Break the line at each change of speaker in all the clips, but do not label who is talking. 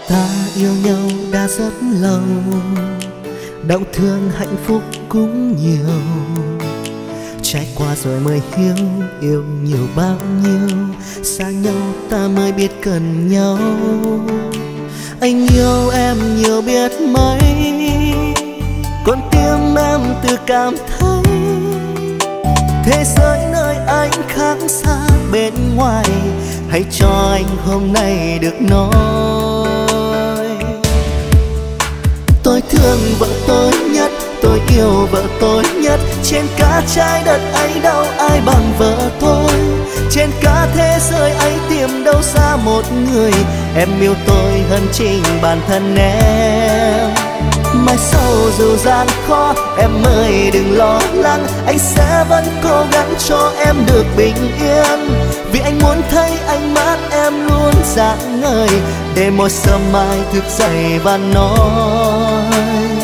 Ta yêu nhau đã rất lâu, đau thương hạnh phúc cũng nhiều. Trải qua rồi mới hiểu yêu nhiều bao nhiêu, xa nhau ta mới biết cần nhau. Anh yêu em nhiều biết mấy, con tim em tự cảm thấy thế giới nơi anh khác xa bên ngoài. Hãy cho anh hôm nay được nói. Tôi thương vợ tôi nhất, tôi yêu vợ tôi nhất. Trên cả trái đất ấy đâu ai bằng vợ tôi. Trên cả thế giới ấy tìm đâu ra một người em yêu tôi hơn chính bản thân em. Mai sau dù gian khó em ơi đừng lo lắng, anh sẽ vẫn cố gắng cho em được bình yên. Vì anh muốn thấy ánh mắt em luôn rạng ngời, để mỗi sớm mai thức dậy và nói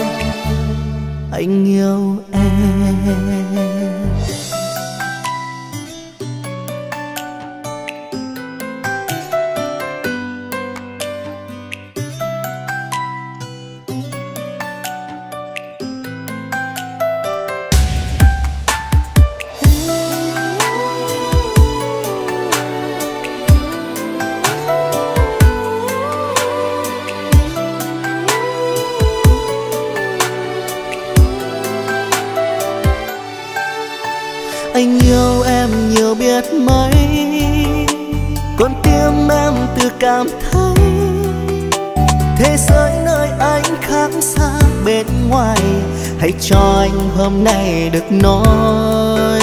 anh yêu em. Anh yêu em nhiều biết mấy, con tim em tự cảm thấy thế giới nơi anh khác xa bên ngoài. Hãy cho anh hôm nay được nói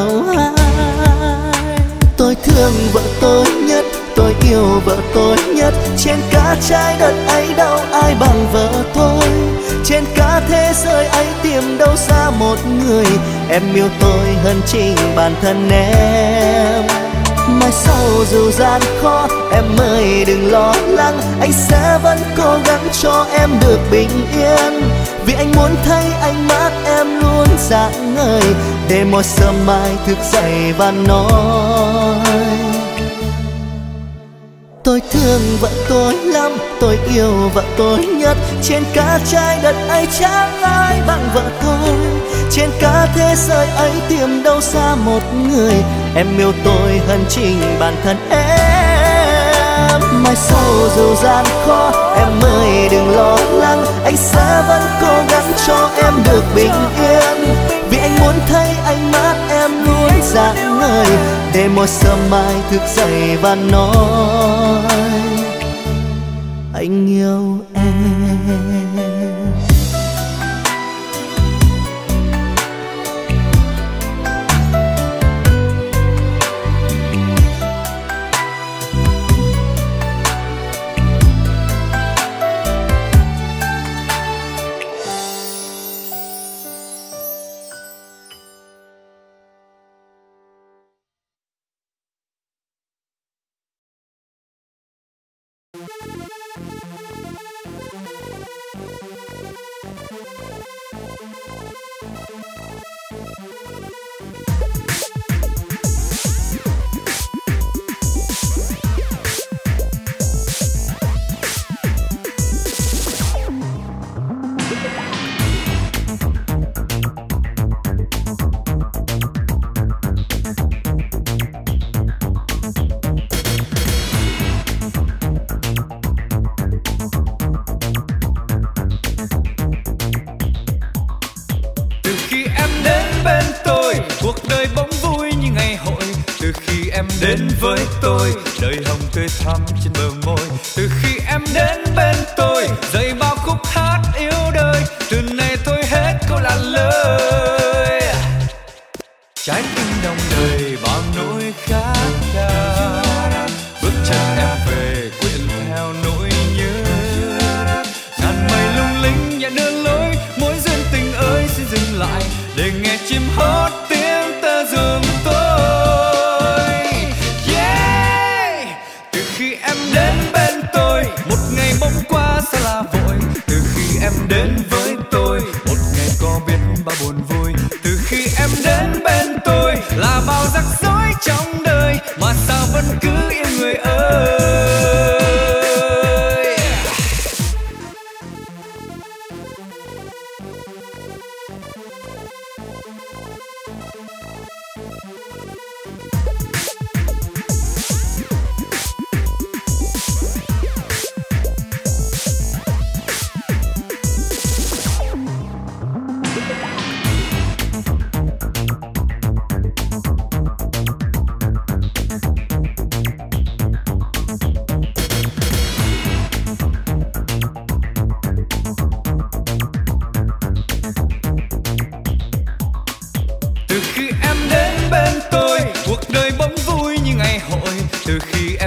tôi thương vợ tôi nhất, tôi yêu vợ tôi nhất. Trên cả trái đất ấy đâu ai bằng vợ tôi. Trên cả thế giới ấy tìm đâu ra một người em yêu tôi hơn chính bản thân em. Mai sau dù gian khó em ơi đừng lo lắng, anh sẽ vẫn cố gắng cho em được bình yên. Vì anh muốn thấy ánh mắt em luôn rạng ngời, để mỗi sớm mai thức dậy và nói tôi thương vợ tôi lắm, tôi yêu vợ tôi nhất. Trên cả trái đất ấy chẳng ai bằng vợ tôi. Trên cả thế giới ấy tìm đâu ra một người em yêu tôi hơn chính bản thân em. Mai sau dù gian khó em ơi đừng lo lắng, anh sẽ vẫn cố gắng cho em được bình yên. Vì anh muốn thấy ánh mắt em luôn rạng ngời, để mỗi sớm mai thức dậy và nói anh yêu em.
Đến với tôi đời hồng tươi thắm trên bờ môi. Từ khi em đến bên tôi dậy bao khúc hát yêu đời. Từ nay thôi hết câu là lời, trái tim đông đầy bao nỗi khát khao. Bước chân em về quyện theo nỗi nhớ, ngàn mây lung linh nhẹ đưa lối. Mỗi duyên tình ơi xin dừng lại để nghe chim hót tiếng tơ giường tôi. Bỗng qua xa là vội. Từ khi em đến với tôi một ngày có biết bao buồn vui. Từ khi em đến bên tôi là bao rắc rối trong đời, mà sao vẫn cứ yêu người ơi.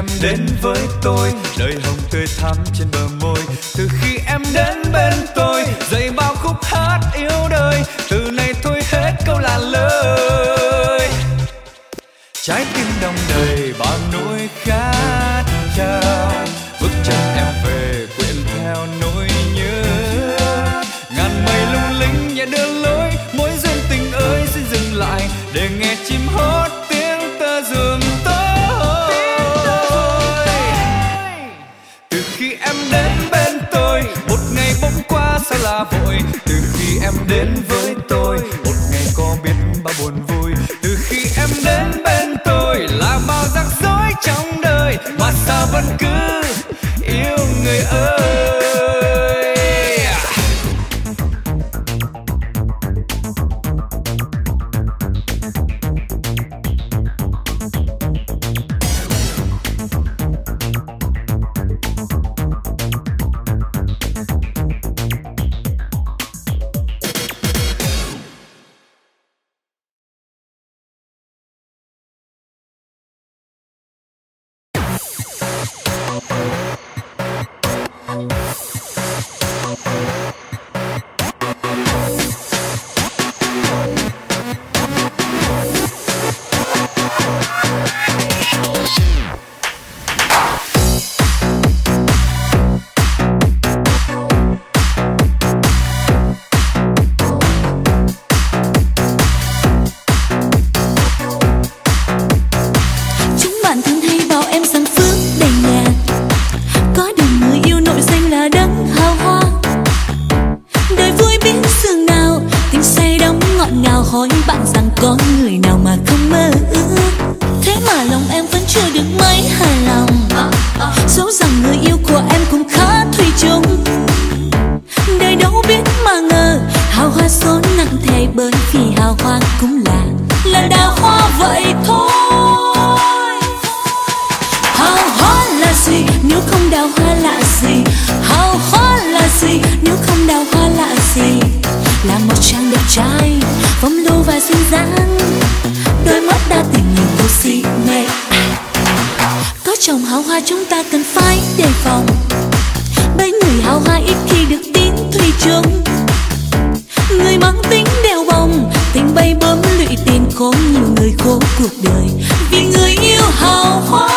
đến với tôi, đời hồng tươi thắm trên bờ môi. Từ khi em đến bên tôi, dậy bao khúc hát yêu đời. Từ nay thôi hết câu là lời. Trái tim đong đầy bao nỗi khát khao, bước chân em về quyện theo nỗi nhớ. Ngàn mây lung linh nhẹ đưa lối, mỗi duyên tình ơi xin dừng lại để nghe chim hót tiếng tơ giường tôi. Từ khi em đến bên tôi, một ngày bỗng qua sao là vội. Từ khi em đến với tôi, một ngày có biết bao buồn vui. Từ khi em đến bên tôi là bao rắc rối trong đời, mà sao vẫn cứ yêu người ơi.
hỏi bạn rằng có người nào mà không mơ ước. Thế mà lòng em vẫn chưa được mấy hài lòng. Dẫu rằng người yêu của em cũng khá thủy chung. Đời đâu biết mà ngờ hào hoa số nặng thề, bởi vì hào hoa cũng là đào hoa vậy thôi. Hào hoa là gì nếu không đào hoa là gì? Hào hoa là gì nếu không đào hoa là gì? Là một chàng đẹp trai phong lưu và xinh dáng, đôi mắt đa tình nhìn cô si mê. Có chồng hào hoa chúng ta cần phải đề phòng, bởi người hào hoa ít khi được tin thủy chung. Người mang tính đeo bồng, tình bay bướm lụy tiền khốn, nhiều người khổ cuộc đời vì người yêu hào hoa.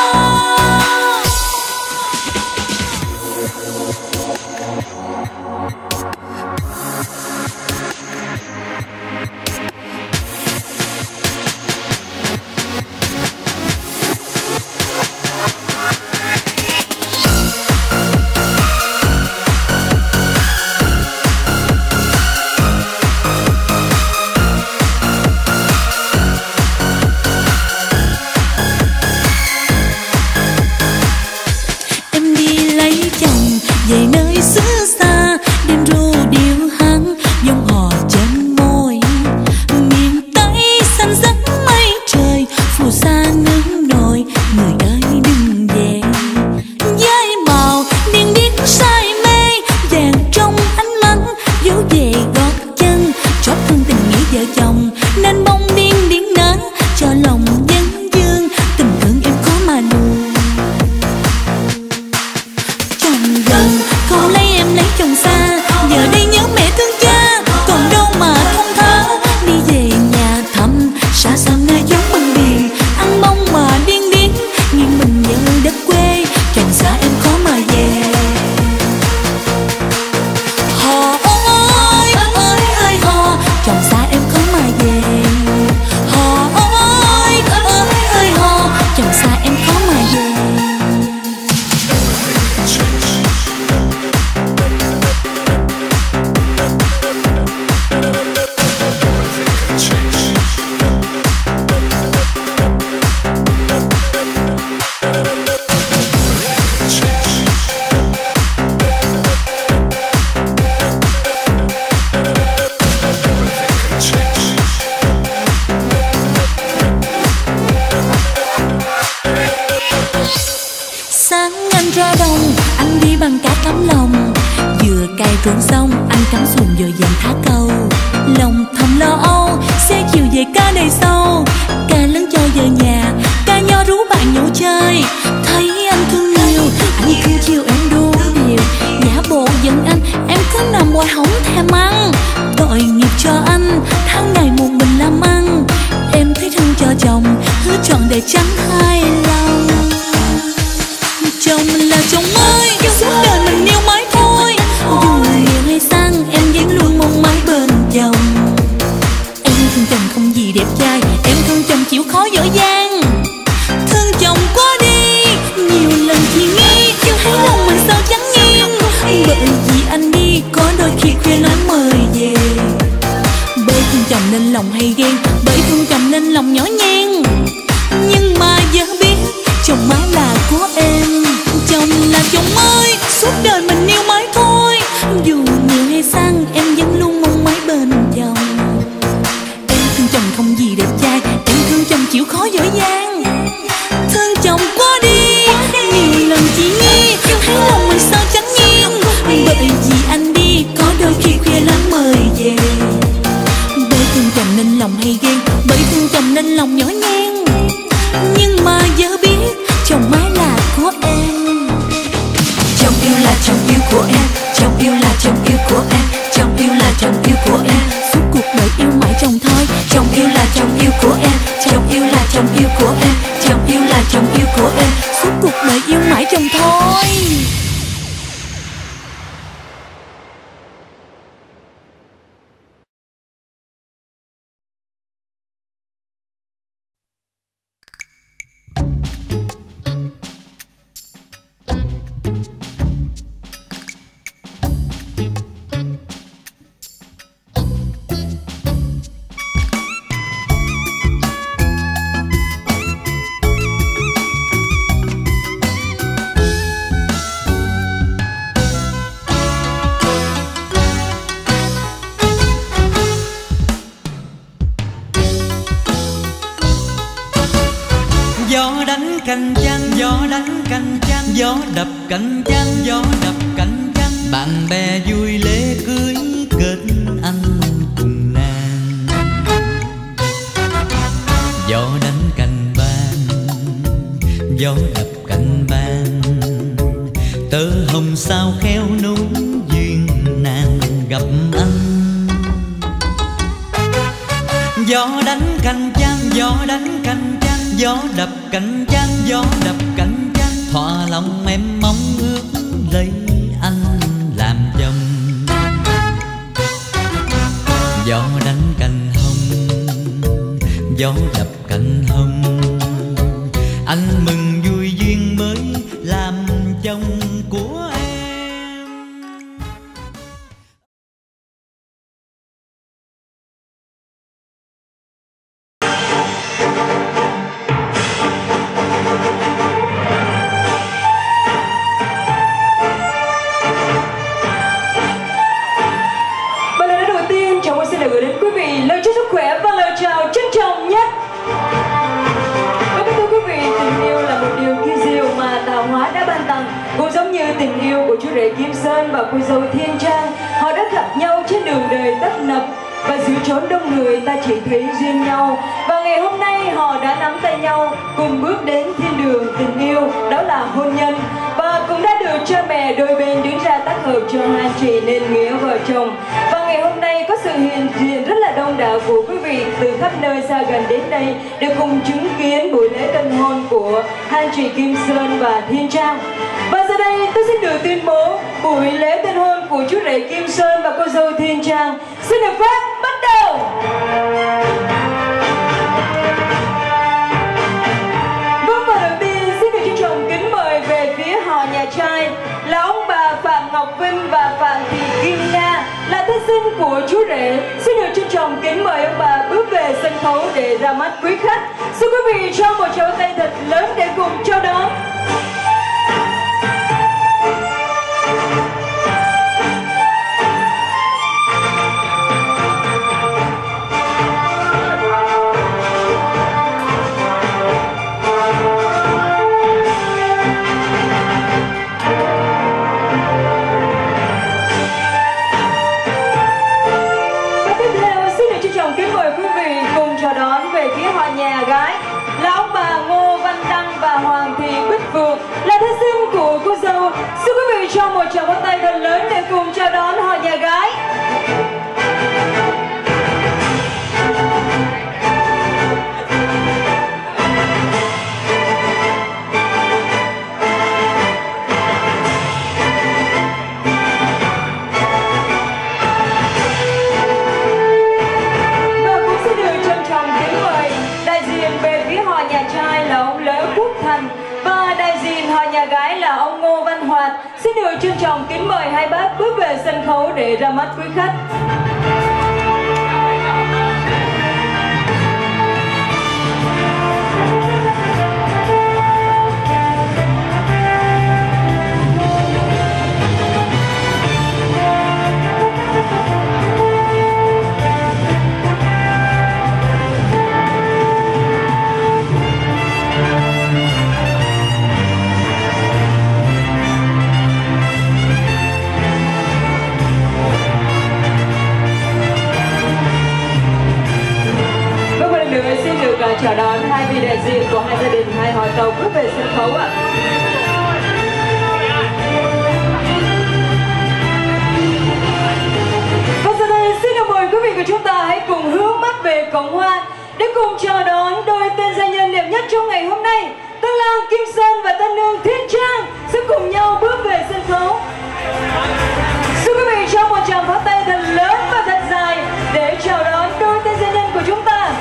Về nơi xứ xa đêm ru điệu hát dòng hò trên môi, miền Tây xanh rắc mây trời phù sa nước nổi. Người ơi đừng về, với màu điên điên say mê vàng trong ánh mắt dấu về gót chân, chót thương tình nghĩa vợ chồng nên bông điên điên nở cho lòng dân dương. Tình thương em khó mà nuôi, chồng gần câu lấy em lấy chồng xa, giờ đây nhớ mẹ thương cha còn đâu mà không thở. Đi về nhà thăm xa xăm nơi chốn bần biển, ăn bông mà điên điên nghiêng mình nhớ đất quê. Chồng xa em khó mà về, hò ơi ơi ơi hò, chồng xa em khó mà về. Hò ơi ơi ơi hò, chồng xa em khó mà về. Sáng anh ra đồng, anh đi bằng cả tấm lòng. Vừa cày ruộng xong, anh cắm xuồng dồi dàng thả câu. Lòng thầm lo âu, sẽ chiều về ca đầy sâu. Ca lớn cho giờ nhà, ca nho rú bạn nhậu chơi. Thấy là chồng mới, suốt đời mình yêu mãi thôi. Dù nghèo hay sang em vẫn luôn mong mãi bên chồng. Em thương chồng không gì đẹp trai, em thương chồng chịu khó giỏi giang. Thương chồng quá đi, nhiều lần chị nghĩ thấy lòng mình sao chẳng nghiêng. Bởi vì anh đi có đôi khi khuya nói mời về. Bởi thương chồng nên lòng hay ghen, bởi thương chồng nên lòng nhỏ nhen. Nhưng mà giờ biết chồng mãi là của em. Chồng là chồng mới, suốt đời mình yêu mãi thôi. Dù nhiều hay sang em vẫn luôn mong mãi bên chồng. Em thương chồng không gì đẹp trai, em thương chồng chịu khó giỏi giang. Thương chồng quá đi, nhiều lần chỉ nghĩ thấy lòng mình sao chẳng nghiêng. Bởi vì anh đi có đôi khi khuya lắm mời về. Bởi thương chồng nên lòng hay ghen, bởi thương chồng nên lòng nhỏ nhen. Nhưng mà giờ biết chồng mãi là của em. Chồng yêu là chồng yêu của em, chồng yêu là chồng yêu của em, chồng yêu là chồng yêu của em. Suốt cuộc đời yêu mãi chồng thôi. Chồng yêu là chồng yêu của em, chồng yêu là chồng yêu của em, chồng yêu là chồng yêu của em. Suốt cuộc đời yêu mãi chồng thôi.
Gió đánh cành chanh, gió đánh cành chanh, gió đập cành chanh, gió đập cành chanh. Bạn bè vui lễ cưới kết anh cùng nàng. Gió đánh cành ban, gió đập cành ban. Tơ hồng sao khéo nối duyên nàng gặp anh. Gió đánh cành chanh, gió đánh cành chanh, gió đập cành chanh, gió đập cành chanh. Thỏa lòng em mong ước lấy anh làm chồng. Gió đánh cành hồng, gió đập cành hồng. Anh mừng vui duyên mới làm chồng của em.
Tình yêu của chú rể Kim Sơn và cô dâu Thiên Trang, họ đã gặp nhau trên đường đời tấp nập và giữa chốn đông người ta chỉ thấy duyên nhau. Và ngày hôm nay họ đã nắm tay nhau cùng bước đến thiên đường tình yêu, đó là hôn nhân. Và cũng đã được cha mẹ đôi bên đứng ra tác hợp cho hai chị nên nghĩa vợ chồng. Và ngày hôm nay có sự hiện diện rất là đông đảo của quý vị từ khắp nơi xa gần đến đây để cùng chứng kiến buổi lễ tân hôn của hai chị Kim Sơn và Thiên Trang. Và giờ đây tôi xin được tuyên bố buổi lễ tân hôn của chú rể Kim Sơn và cô dâu Thiên Trang xin được phép bắt đầu. Vâng, và đầu tiên xin được trân trọng kính mời về phía họ nhà trai là ông bà Phạm Ngọc Vinh và Phạm Thị Kim Nga, là thí sinh của chú rể. Xin được trân trọng kính mời ông bà bước về sân khấu để ra mắt quý khách. Xin quý vị cho một tràng tay thật lớn để cùng chào đón. Nhà gái là ông bà Ngô Văn Đăng và Hoàng Thị Bích Phượng, là thí sinh của cô dâu. Xin quý vị cho một tràng pháo tay thật lớn để cùng chào đón họ nhà gái. lão Ngô Văn Hoạt. Xin được trân trọng kính mời hai bác bước về sân khấu để ra mắt quý khách. Chào đón hai vị đại diện của hai gia đình, hai họ tộc bước về sân khấu ạ. Và giờ đây xin được mời quý vị của chúng ta hãy cùng hướng mắt về cổng hoa để cùng chào đón đôi tên gia nhân đẹp nhất trong ngày hôm nay, Tân lang Kim Sơn và tân nương Thiên Trang sẽ cùng nhau bước về sân khấu. Xin quý vị cho một tràng pháo tay thật lớn và thật dài để chào đón đôi tên gia nhân của chúng ta.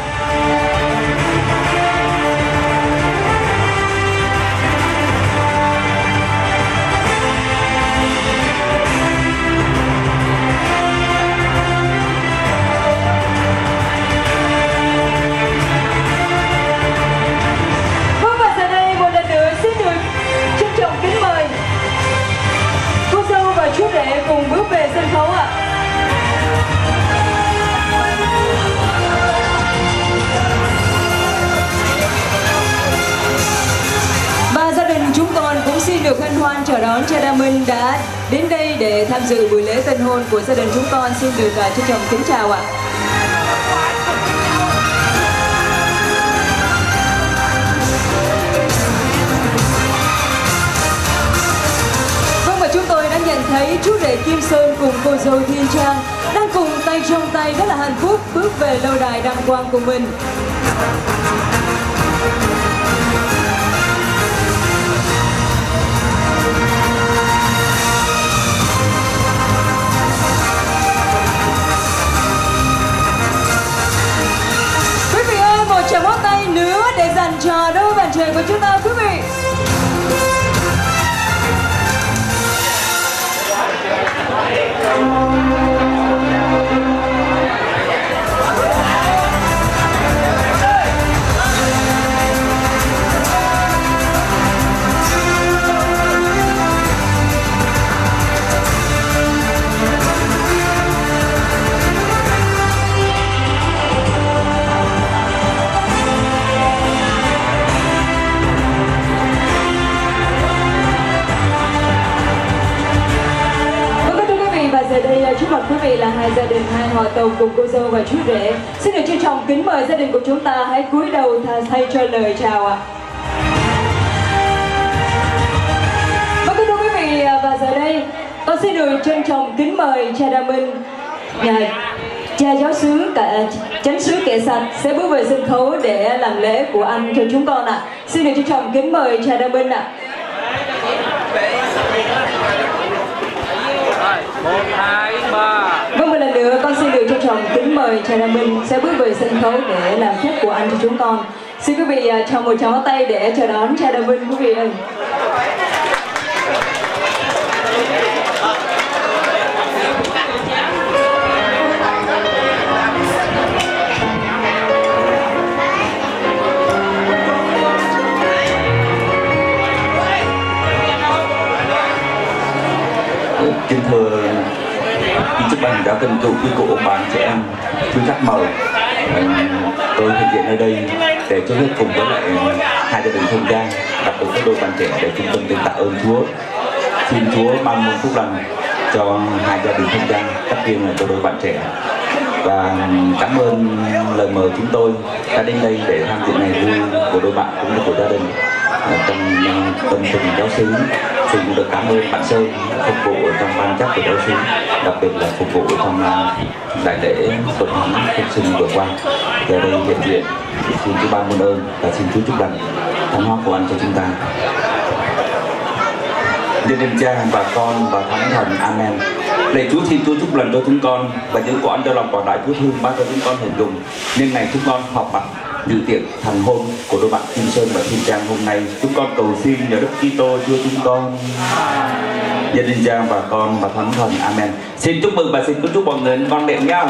Chú rể cùng bước về sân khấu ạ. Và gia đình chúng con cũng xin được hân hoan chào đón cha Đa Minh đã đến đây để tham dự buổi lễ tân hôn của gia đình chúng con. Xin được trân trọng kính chào ạ. Chúng tôi đã nhận thấy chú rể Kim Sơn cùng cô dâu Thiên Trang đang cùng tay trong tay rất là hạnh phúc bước về lâu đài đăng quang của mình. Quý vị ơi, một tràng pháo tay nữa để dành cho đôi bạn trẻ của chúng ta, quý vị. Giờ đây trước mặt quý vị là hai gia đình, hai họ tộc cùng cô dâu và chú rể. Xin được trân trọng kính mời gia đình của chúng ta hãy cúi đầu thay cho lời chào ạ. Vâng, thưa quý vị, và giờ đây con xin được trân trọng kính mời cha Đa Minh, cha giáo xứ chánh xứ Kẻ Sạch sẽ bước về sân khấu để làm lễ của anh cho chúng con ạ. Xin được trân trọng kính mời cha Đa Minh ạ.
1, 2, 3.
Vâng, một lần nữa con xin được trân trọng kính mời cha Đa Minh sẽ bước về sân khấu để làm khách của anh cho chúng con. Xin quý vị cho một tràng pháo tay để chào đón cha Đa Minh, quý vị ơi.
Kính thưa quý chức ban giáo tân trụ, quý cụ ông bà chị em, quý khách mời, tôi hiện diện nơi đây để cho hết cùng với lại hai gia đình Thông Trang, đặc biệt các đôi bạn trẻ để chúng tôi tạ ơn Chúa, xin Chúa ban muôn phúc lành cho hai gia đình Thông Trang, tất nhiên là cho đôi bạn trẻ. Và cảm ơn lời mời chúng tôi đã đến đây để tham dự ngày vui của đôi bạn cũng như của gia đình trong tâm tình giáo xứ. Xin cũng được cảm ơn bạn Sơn phục vụ trong ban chấp của giáo xứ, đặc biệt là phục vụ trong đại lễ tuần thánh phục sinh vừa qua. Giờ đây hiện diện xin Chúa ban muôn ơn và xin Chúa chúc lành thánh hóa của anh cho chúng ta. Nhân danh Cha và Con và Thánh Thần. Amen. Lạy Chúa, xin Chúa chúc lành cho chúng con và giữ quản cho lòng quảng đại Chúa thương ban cho chúng con hưởng dùng nên ngày chúng con họp mặt dự tiệc thành hôn của đôi bạn Kim Sơn và Thiên Trang hôm nay. Chúng con cầu xin nhờ Đức Kitô Chúa chúng con, gia đình Trang và con và Thánh Thần. Amen. Xin chúc mừng và xin chúc mọi người ngon miệng nhau.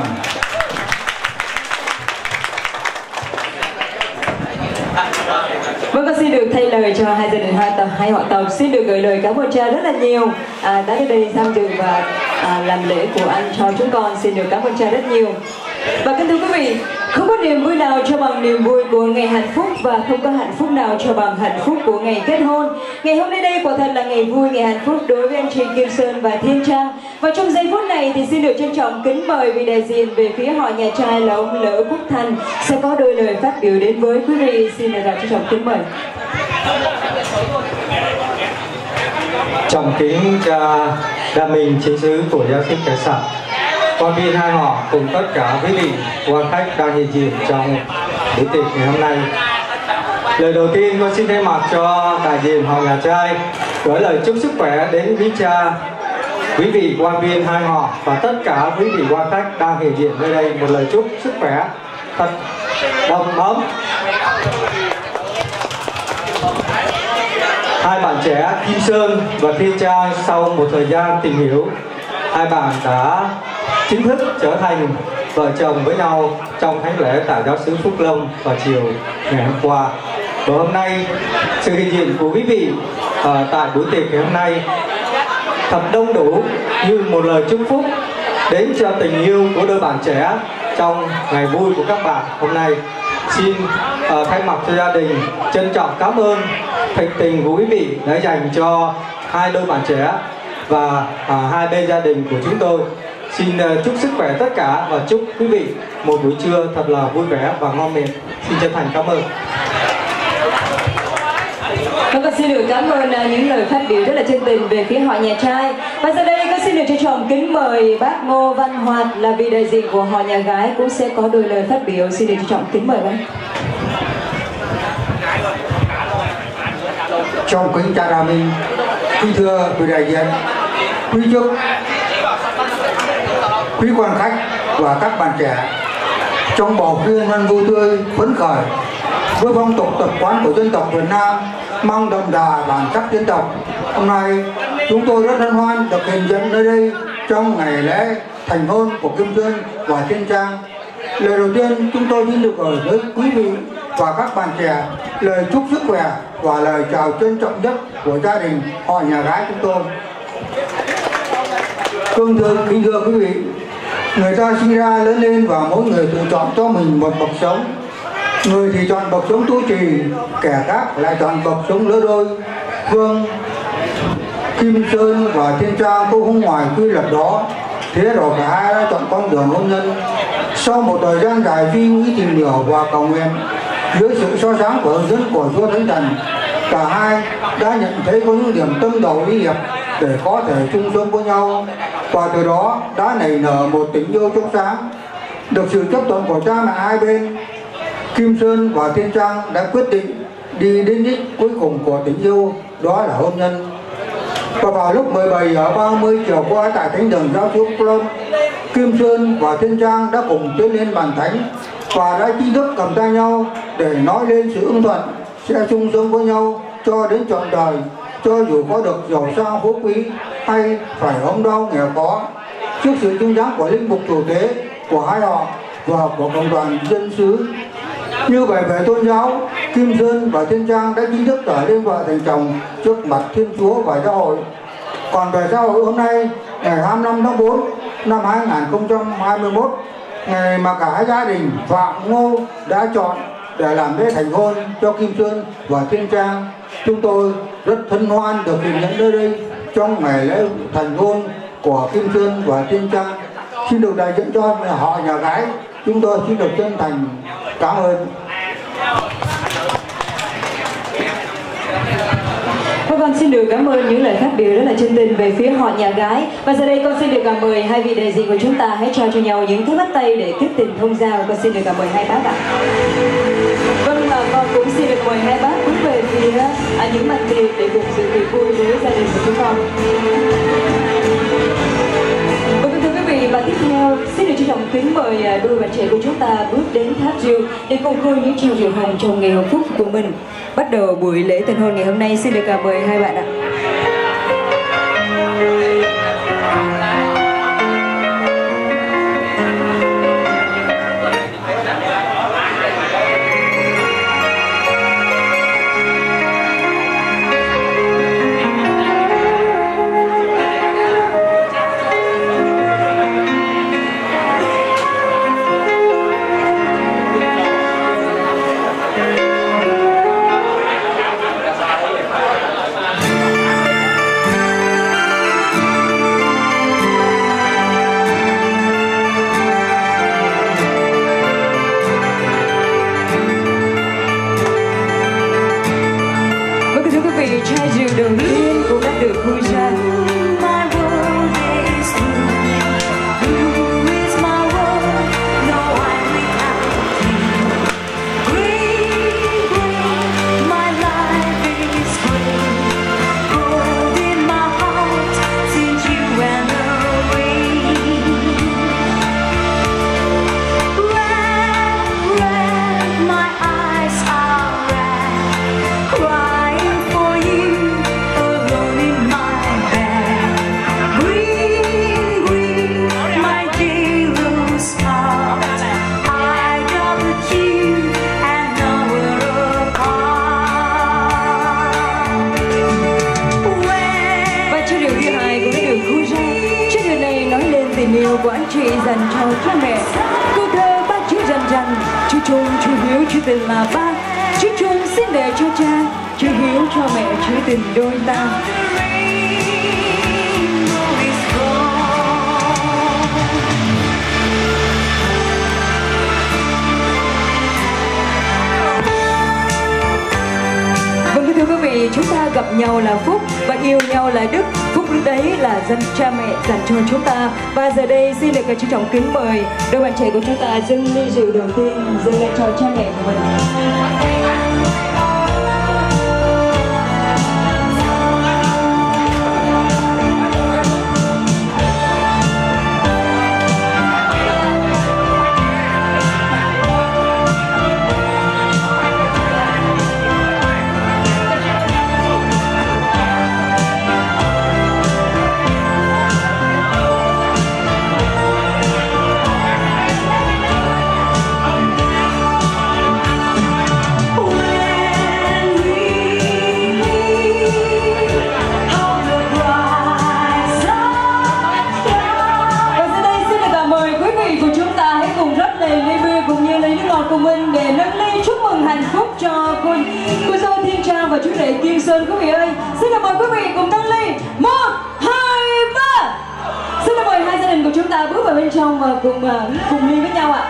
Vâng, con xin được thay lời cho hai gia đình hai họ Tộc. Xin được gửi lời cảm ơn cha rất là nhiều đã đến đây tham dự và làm lễ của anh cho chúng con. Xin được cảm ơn cha rất nhiều. Và kính thưa quý vị, không có niềm vui nào cho bằng niềm vui của ngày hạnh phúc, và không có hạnh phúc nào cho bằng hạnh phúc của ngày kết hôn. Ngày hôm nay đây quả thật là ngày vui, ngày hạnh phúc đối với anh chị Kim Sơn và Thiên Trang. Và trong giây phút này thì xin được trân trọng kính mời vị đại diện về phía họ nhà trai là ông Lỡ Quốc Thành sẽ có đôi lời phát biểu đến với quý vị. Xin được trân trọng kính mời.
Trọng kính Đa Minh chính sứ của giáo xứ Kẻ Sặt, quan viên hai họ cùng tất cả quý vị quan khách đang hiện diện trong buổi tiệc ngày hôm nay. Lời đầu tiên tôi xin thay mặt cho đại diện họ nhà trai gửi lời chúc sức khỏe đến quý cha, quý vị quan viên hai họ và tất cả quý vị quan khách đang hiện diện nơi đây một lời chúc sức khỏe thật đầm ấm. Hai bạn trẻ Kim Sơn và Thiên Trang sau một thời gian tìm hiểu, hai bạn đã chính thức trở thành vợ chồng với nhau trong thánh lễ tại giáo xứ Phúc Long vào chiều ngày hôm qua. Và hôm nay sự hiện diện của quý vị tại buổi tiệc ngày hôm nay thật đông đủ như một lời chúc phúc đến cho tình yêu của đôi bạn trẻ trong ngày vui của các bạn hôm nay. Xin thay mặt cho gia đình trân trọng cảm ơn thịnh tình của quý vị đã dành cho hai đôi bạn trẻ và hai bên gia đình của chúng tôi. Xin chúc sức khỏe tất cả và chúc quý vị một buổi trưa thật là vui vẻ và ngon miệng. Xin chân thành cảm ơn.
Con xin được cảm ơn những lời phát biểu rất là chân tình về phía họ nhà trai. Và giờ đây con xin được trân trọng kính mời bác Ngô Văn Hoạt là vị đại diện của họ nhà gái cũng sẽ có đôi lời phát biểu. Xin được trân trọng kính mời bác.
Trong kính cha Đa Minh, kính thưa vị đại diện, quý chức, quý quan khách và các bạn trẻ, trong bầu không gian vui tươi phấn khởi với phong tục tập quán của dân tộc Việt Nam mang đậm đà bản sắc dân tộc, hôm nay chúng tôi rất hân hoan được hiện diện nơi đây trong ngày lễ thành hôn của Kim Sơn và Thiên Trang. Lời đầu tiên chúng tôi xin được gửi tới quý vị và các bạn trẻ lời chúc sức khỏe và lời chào trân trọng nhất của gia đình họ nhà gái chúng tôi. Kính thưa quý vị, người ta sinh ra lớn lên và mỗi người tự chọn cho mình một bậc sống. Người thì chọn bậc sống tu trì, kẻ khác lại chọn bậc sống lứa đôi. Vâng, Kim Sơn và Thiên Trang cũng không ngoài quy luật đó. Thế rồi cả hai đã chọn con đường hôn nhân. Sau một thời gian dài suy nghĩ tìm hiểu và cầu nguyện, dưới sự soi sáng của hướng dẫn của Chúa Thánh Thần, cả hai đã nhận thấy có những điểm tâm đầu ý hiệp để có thể chung sống với nhau, và từ đó đã nảy nở một tình yêu trong sáng. Được sự chấp thuận của cha mẹ hai bên, Kim Sơn và Thiên Trang đã quyết định đi đến đích cuối cùng của tình yêu, đó là hôn nhân. Và vào lúc 17:30 chiều qua tại thánh đường giáo xứ Phúc Long, Kim Sơn và Thiên Trang đã cùng tiến lên bàn thánh và đã chính thức cầm tay nhau để nói lên sự ưng thuận sẽ chung sống với nhau cho đến trọn đời, cho dù có được giàu sang phú quý hay phải ốm đau nghèo khó. Trước sự chứng giám của linh mục chủ tế của hai họ và của cộng đoàn dân xứ. Như vậy về tôn giáo, Kim Sơn và Thiên Trang đã chính thức trở lên vợ thành chồng trước mặt Thiên Chúa và giáo hội. Còn về giáo hội hôm nay, ngày 25 tháng 4 năm 2021, ngày mà cả hai gia đình Phạm Ngô đã chọn để làm lễ thành hôn cho Kim Sơn và Thiên Trang, chúng tôi rất hân hoan được hiện diện nơi đây trong ngày lễ thành hôn của Kim Sơn và Thiên Trang. Xin được đại diện cho họ nhà gái, chúng tôi xin được chân thành cảm ơn.
Con xin được cảm ơn những lời phát biểu rất là chân tình về phía họ nhà gái. Và giờ đây con xin được cảm mời hai vị đại diện của chúng ta hãy trao cho nhau những cái bắt tay để kết tình thông giao. Con xin được cảm mời hai bác ạ. Vâng, con cũng xin được mời hai bác bước về phía những mặt tiệc để cùng dự tiệc vui với gia đình của chúng con. Vâng, thưa quý vị, và tiếp theo xin được trân trọng kính mời đôi bạn trẻ của chúng ta bước đến tháp diều để cùng khơi những chiều diệu hồng trong ngày hạnh phúc của mình. Bắt đầu buổi lễ tân hôn ngày hôm nay, xin được mời hai bạn ạ. Chai rượu đầu tiên cũng đã được khui ra. Tình yêu của anh chị dành cho cha mẹ. Câu thơ ba chữ dần dần: chú Trung, chú Hiếu, chú tình là ba. Chú Trung xin để cho cha, chú Hiếu cho mẹ, chú tình đôi ta. Vâng, thưa quý vị, chúng ta gặp nhau là phúc và yêu nhau là đức. Phúc đức đấy là dân cha mẹ dành cho chúng ta. Và giờ đây xin được trân trọng kính mời đôi bạn trẻ của chúng ta dâng ly rượu đầu tiên dâng lên cho cha mẹ của mình. Của mình để nâng ly chúc mừng hạnh phúc cho cô dâu Thiên Trang và chú rể Kim Sơn. Quý vị ơi, xin mời quý vị cùng nâng ly 1, 2, 3. Xin mời hai gia đình của chúng ta bước vào bên trong và cùng ly với nhau ạ.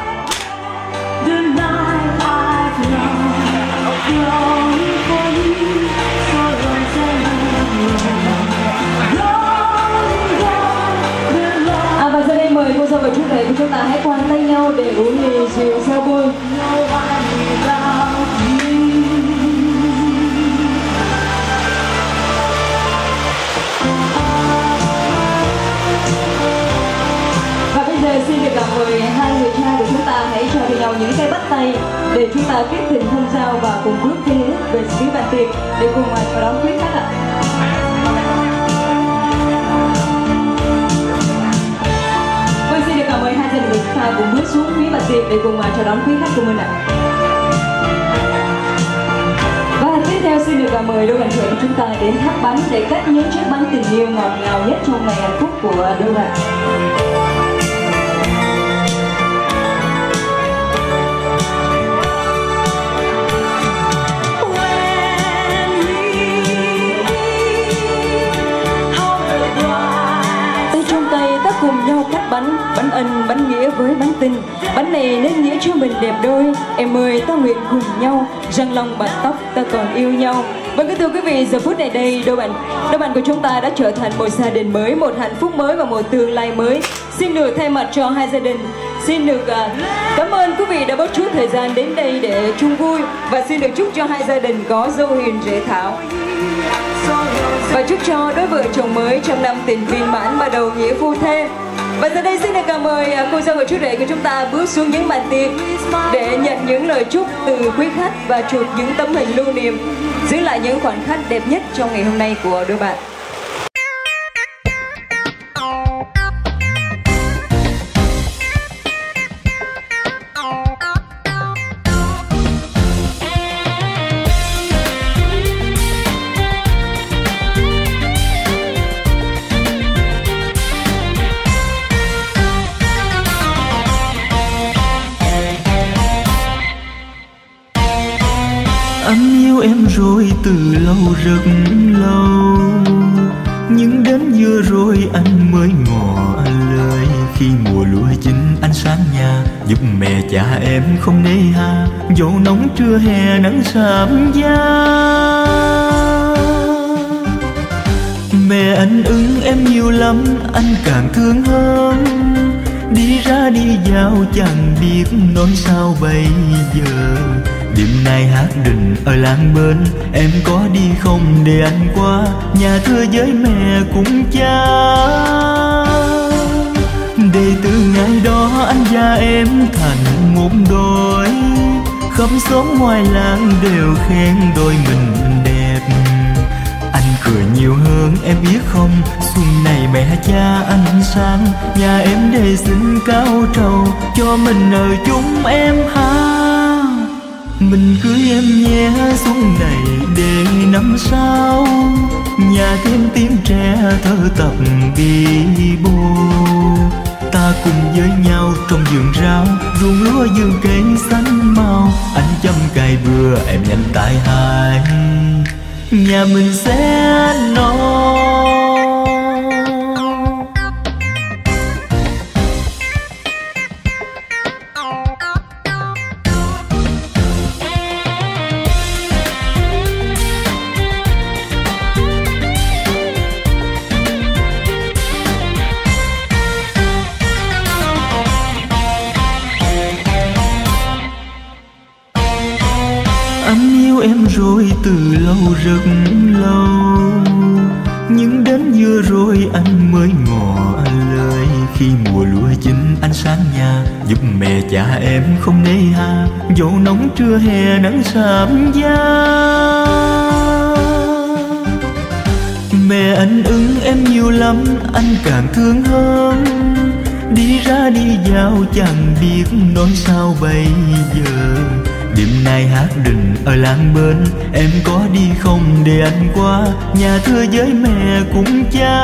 Và giờ đây mời cô dâu và chú rể của chúng ta hãy quàng tay nhau để uống ly rượu sao vui. Và bây giờ xin được mời hai người cha của chúng ta hãy cho nhau những cái bắt tay để chúng ta kết tình thân giao và cùng bước tiến về phía bàn tiệc để cùng chào đón quý khách ạ. Mời hai gia đình chúng ta cùng bước xuống phía bàn tiệc để cùng chào đón quý khách của mình ạ. Và tiếp theo xin được mời đôi bạn trẻ của chúng ta đến thắp bánh để cắt những chiếc bánh tình yêu ngọt ngào nhất trong ngày hạnh phúc của đôi bạn. Cùng nhau cắt bánh ân, bánh nghĩa với bánh tình. Bánh này nên nghĩa cho mình đẹp đôi. Em ơi, ta nguyện cùng nhau răng long bạc tóc, ta còn yêu nhau. Vâng, kính thưa quý vị, giờ phút này đây đôi bạn của chúng ta đã trở thành một gia đình mới, một hạnh phúc mới và một tương lai mới. Xin được thay mặt cho hai gia đình, xin được cảm ơn quý vị đã bớt chút thời gian đến đây để chung vui. Và xin được chúc cho hai gia đình có dâu hiền rể thảo. Và chúc cho đôi vợ chồng mới trong năm tình viên mãn và đầu nghĩa phu thê Và giờ đây xin được cảm mời cô dâu và chú rể của chúng ta bước xuống những bàn tiệc để nhận những lời chúc từ quý khách và chụp những tấm hình lưu niệm, giữ lại những khoảnh khắc đẹp nhất trong ngày hôm nay của đôi bạn.
Anh yêu em rồi từ lâu rất lâu, nhưng đến vừa rồi anh mới ngỏ lời. Khi mùa lúa chín anh sáng nhà, giúp mẹ cha em không nề hà. Dẫu nóng trưa hè nắng sạm da, mẹ anh ưng em nhiều lắm, anh càng thương hơn. Đi ra đi vào chẳng biết nói sao bây giờ. Đêm nay hát đình ở làng bên, em có đi không để anh qua nhà thưa với mẹ cùng cha. Để từ ngày đó anh và em thành một đôi, khắp xóm ngoài làng đều khen đôi mình đẹp. Anh cười nhiều hơn em biết không, xuân này mẹ cha anh sang, nhà em để xin cao trầu cho mình ở chung em ha. Mình cưới em nhé xuân này để năm sau, nhà thêm tiếng trẻ thơ tập bi bô. Ta cùng với nhau trong vườn rau, ruộng lúa vườn cây xanh màu. Anh chăm cày bừa em nhanh tay hai, nhà mình sẽ no. Anh yêu em rồi từ lâu rất lâu, nhưng đến vừa rồi anh mới ngỏ lời. Khi mùa lúa chín anh sáng nhà, giúp mẹ cha em không nề hà. Dẫu nóng trưa hè nắng sạm da, mẹ anh ưng em nhiều lắm, anh càng thương hơn. Đi ra đi vào chẳng biết nói sao bây giờ. Đêm nay hát đình ở làng bên, em có đi không để anh qua nhà thưa với mẹ cùng cha.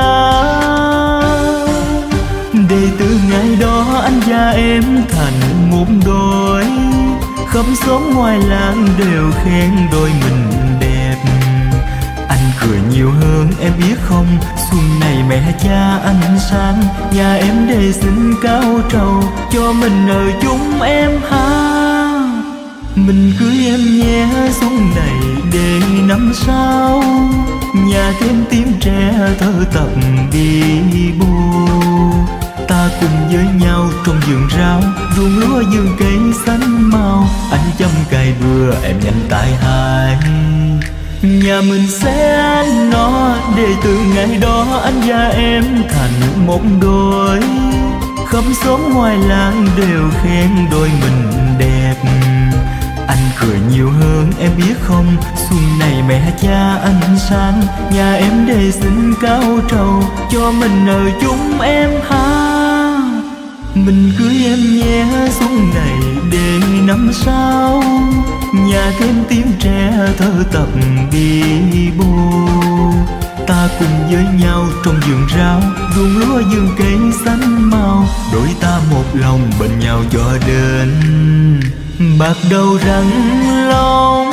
Để từ ngày đó anh và em thành một đôi, khắp xóm ngoài làng đều khen đôi mình đẹp. Anh cười nhiều hơn em biết không, xuân này mẹ cha anh sang, nhà em để xin cao trầu cho mình ở chung em ha. Mình cưới em nhé xuân này để năm sau, nhà thêm tiếng trẻ thơ tập bi bô. Ta cùng với nhau trong vườn rau, ruộng lúa vườn cây xanh màu. Anh chăm cày bừa em nhanh tay hai, nhà mình sẽ no. Để từ ngày đó anh và em thành một đôi, khắp xóm ngoài làng đều khen đôi mình đẹp. Anh cười nhiều hơn em biết không, xuân này mẹ cha anh sang, nhà em để xin cao trầu cho mình ở chung em ha. Mình cưới em nhé xuân này để năm sau, nhà thêm tiếng trẻ thơ tập bi bô. Ta cùng với nhau trong vườn rau, ruộng lúa vườn cây xanh màu. Đôi ta một lòng bên nhau cho đến bạc đầu răng long.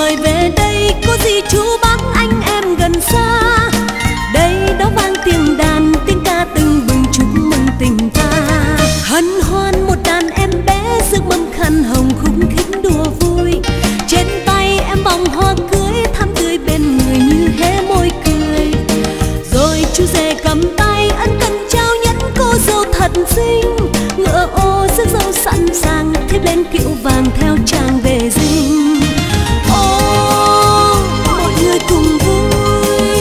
mời về đây, có gì chú bác anh em gần xa. Đây đó vang tiếng đàn, tiếng ca từng bừng chúc mừng tình ta. Hân hoan một đàn em bé rước mâm khăn hồng khúc khích đùa vui. Trên tay em vòng hoa cưới, thắm tươi bên người như hé môi cười. Rồi chú rể cầm tay ân cần trao nhẫn cô dâu thật xinh. Ngựa ô rước dâu sẵn sàng, thiếp lên kiệu vàng theo chàng về dinh. Ô mọi người cùng vui,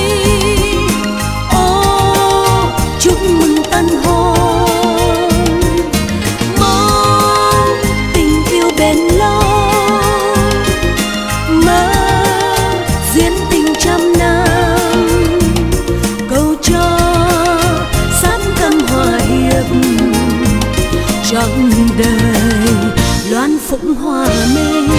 ô chúc mừng tân hôn. Mong tình yêu bền lâu, mơ duyên tình trăm năm. Cầu cho sát tâm hòa hiệp, trọn đời loan phụng hòa minh.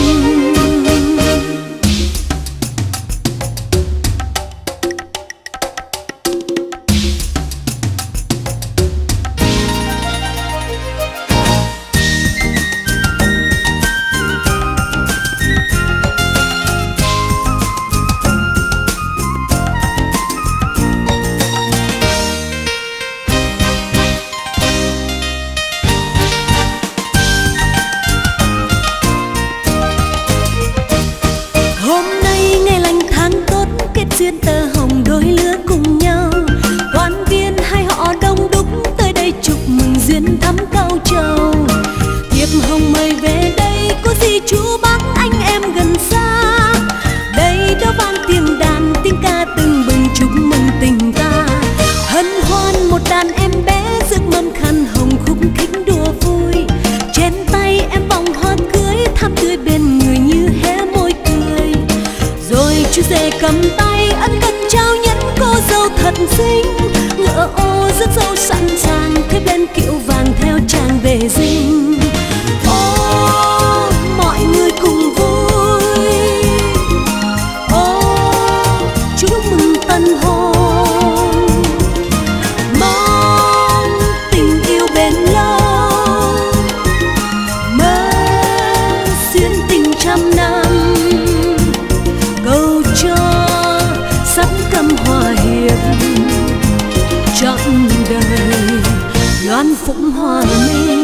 Duyên tơ hồng đôi lứa cùng nhau, quan viên hai họ đông đúc tới đây chúc mừng duyên thắm cao trầu. Thiệp hồng mời về đây, có gì chú bác anh em gần xa. Đây đó vang tiếng đàn, tiếng ca từng bừng chúc mừng tình ta. Hân hoan một đàn em bé rước mâm khăn hồng khúc khích đùa vui. Trên tay em vòng hoa cưới, thắm tươi bên người như hé môi cười. Rồi chú rể cầm tay ân cần trao nhẫn cô dâu thật xinh. Ngựa ô rước dâu sẵn sàng, thiếp lên kiệu vàng theo chàng về dinh. Ô mọi người cùng vui, ô chúc mừng tân hôn. Mong tình yêu bền lâu, mơ duyên tình trăm năm. Cầu cho sắc căm hòa hiệp, trọn đời loan phụng hòa minh.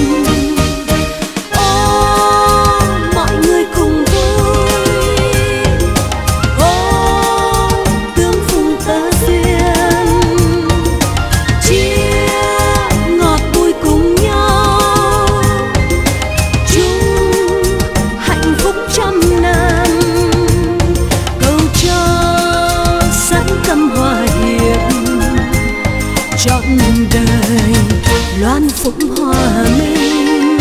Ô mọi người cùng vui, ô tương phùng tơ duyên. Chia ngọt vui cùng nhau, chung hạnh phúc trăm năm. Cầu cho sắc căm hòa hiệp, trọn đời loan phụng hòa minh.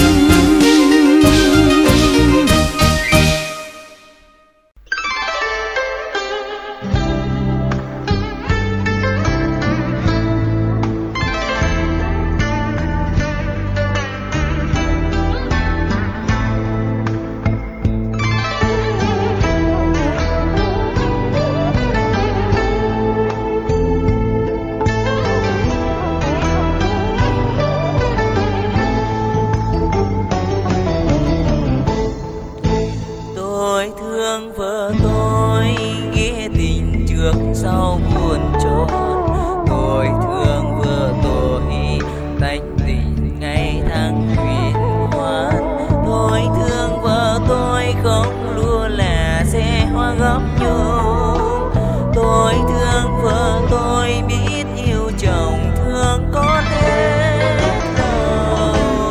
Sau buồn chốn tôi thương vợ tôi tánh tình ngày tháng huyền hoan. Tôi thương vợ tôi không lúa là xe hoa gấm nhung. Tôi thương vợ tôi biết yêu chồng thương con hết lòng.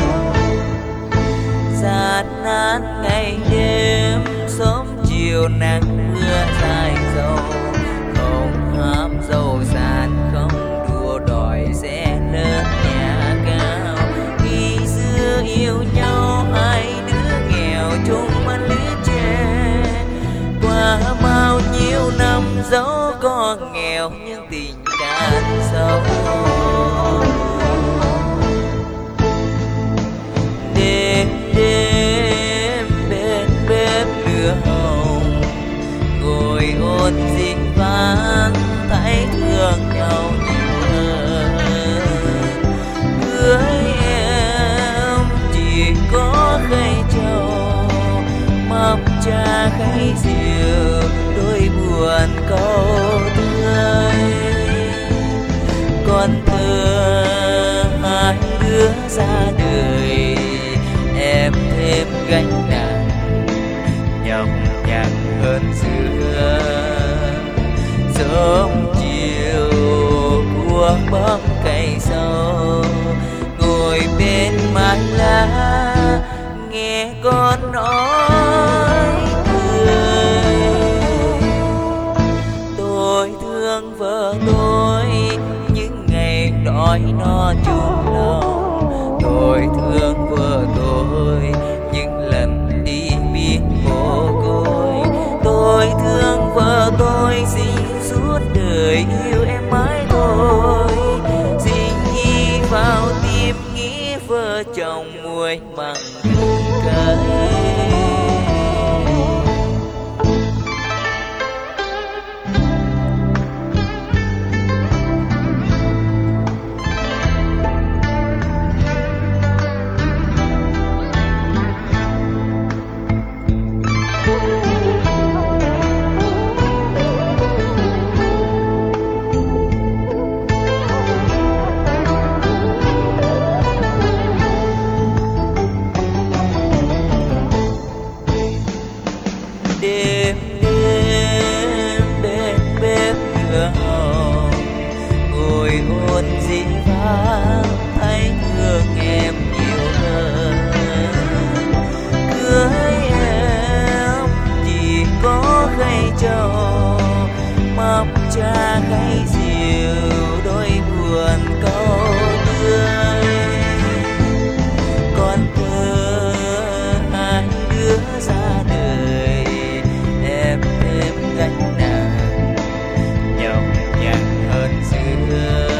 Gian nan ngày đêm sớm chiều nắng mưa dài dầu. Hám giàu sàn không đua đòi sẽ lớn nhà cao. Khi xưa yêu nhau hai đứa nghèo chung ăn lứa chè. Qua bao nhiêu năm dẫu có nghèo nhưng tình càng sâu. Đêm đêm bên bếp lửa hồng ngồi ôn dinh ván thấy thương nhau nhiều hơn. Cưới em chỉ có khay trầu mâm trà khay buồn câu tươi. Con thơ hai đứa ra đời, em thêm gánh nặng nhọc nhằn hơn xưa. Sớm chiều của bóng cây sâu, ngồi bên mái lá nghe con nói cười. Tôi thương vợ tôi những ngày đói no chung lòng. Tôi thương vợ tôi những lần đi biển mồ côi. Tôi thương vợ tôi xin suốt đời yêu em mãi thôi. Xin ghi vào tim nghĩ vợ chồng muối mặn gừng cay. Cha gái dịu đôi buồn câu tươi. Con thơ hai đứa ra đời, em thêm gánh nặng nhọc nhằn hơn xưa.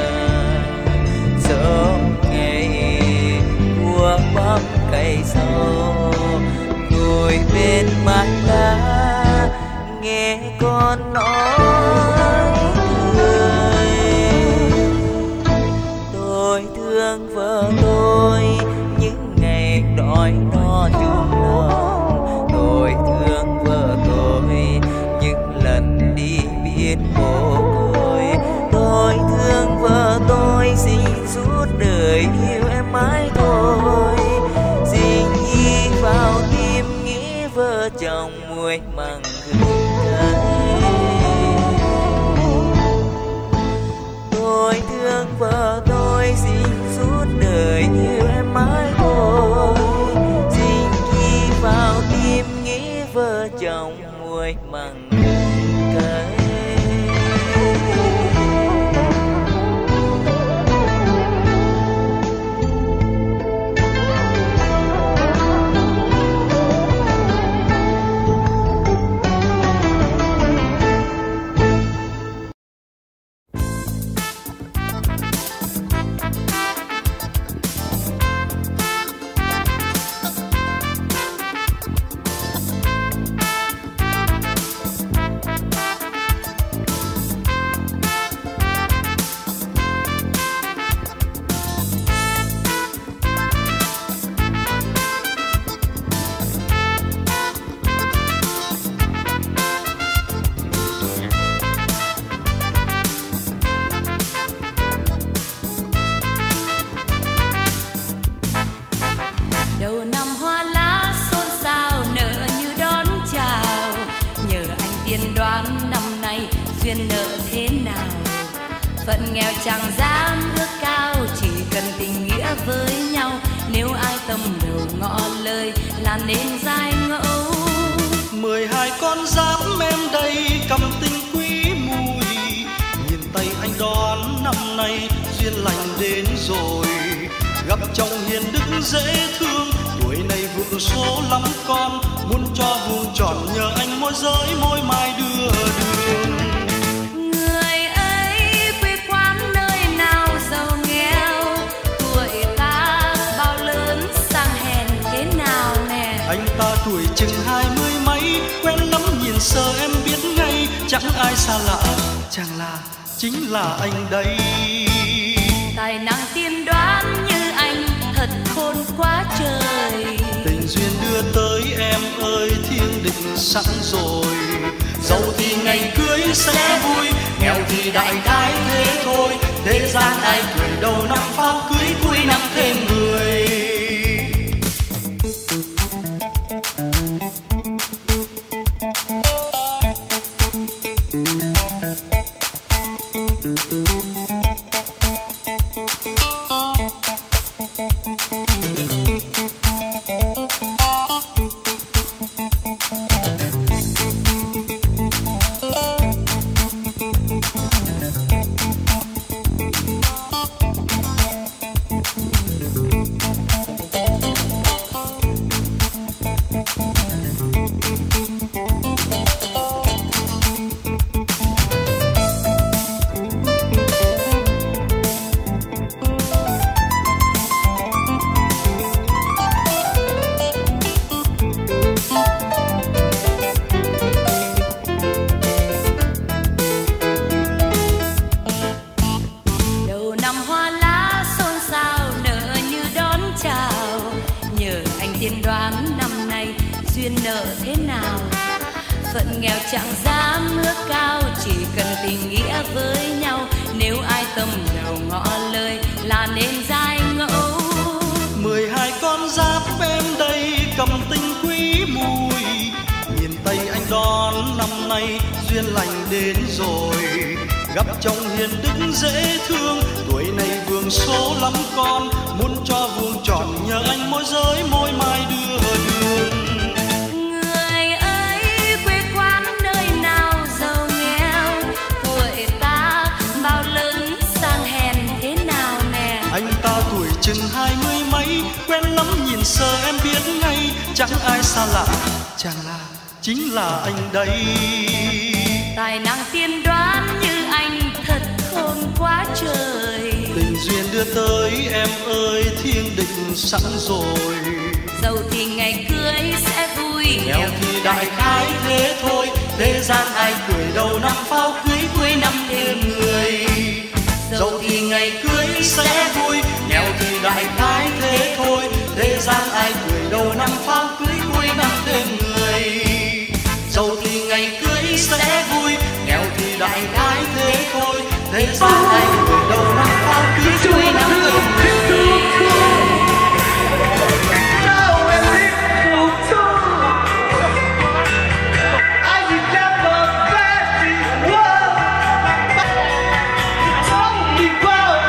Sớm ngày của bóng cây sâu, ngồi bên mái lá nghe con nói. Tôi thương vợ tôi những ngày đói no chung lòng. Tôi thương vợ tôi những lần đi biển mồ côi. Tôi thương vợ tôi xin suốt đời yêu em mãi thôi. Xin ghi vào tim nghĩ vợ chồng muối mặn gừng cay. Tôi thương vợ tôi xin suốt đời yêu em mãi thôi. Xin ghi vào tim nghĩ vợ chồng muối mặn gừng cay.
duyên nợ thế nào. Phận nghèo chẳng dám ước cao, chỉ cần tình nghĩa với nhau. Nếu ai tâm đầu ngỏ lời là nên dai ngẫu.
12 con giáp em đây cầm tình quý mùi, nhìn tay anh đón năm nay duyên lành đến rồi. Gặp chồng hiền đức dễ thương, tuổi này vượng số lắm con, muốn cho vuông tròn nhờ anh môi giới môi mai đưa đường.
Người ấy quê quán nơi nào giàu nghèo, tuổi ta bao lớn sang hèn thế nào nè.
Anh ta tuổi chừng 20 mấy, quen lắm nhìn sơ em biết ngay, chẳng ai xa lạ, chàng là chính là anh đây.
Tài năng tiên đoán như anh thật khôn quá trời.
Tình duyên đưa tới em ơi, thiên định sẵn rồi. giàu thì ngày cưới sẽ vui, nghèo thì đại khái thế thôi. Thế gian ai cười đầu năm pháo cưới, cuối năm thêm người.
Tài năng tiên đoán như anh thật khôn quá trời.
Tình duyên đưa tới em ơi, thiên định sẵn rồi.
Giàu thì ngày cưới sẽ vui,
nghèo thì đại khái thế thôi. Thế gian ai cười đầu năm pháo cưới, cuối năm thêm người. Giàu thì ngày cưới sẽ vui, nghèo thì đại khái thế thôi. Thế gian ai cười đầu năm pháo cưới, cuối năm thêm người. Giàu thì ngày cưới sẽ vui, nghèo thì đại khái thế thôi. Thế gian ai cười đầu năm pháo cưới, cuối năm thêm người.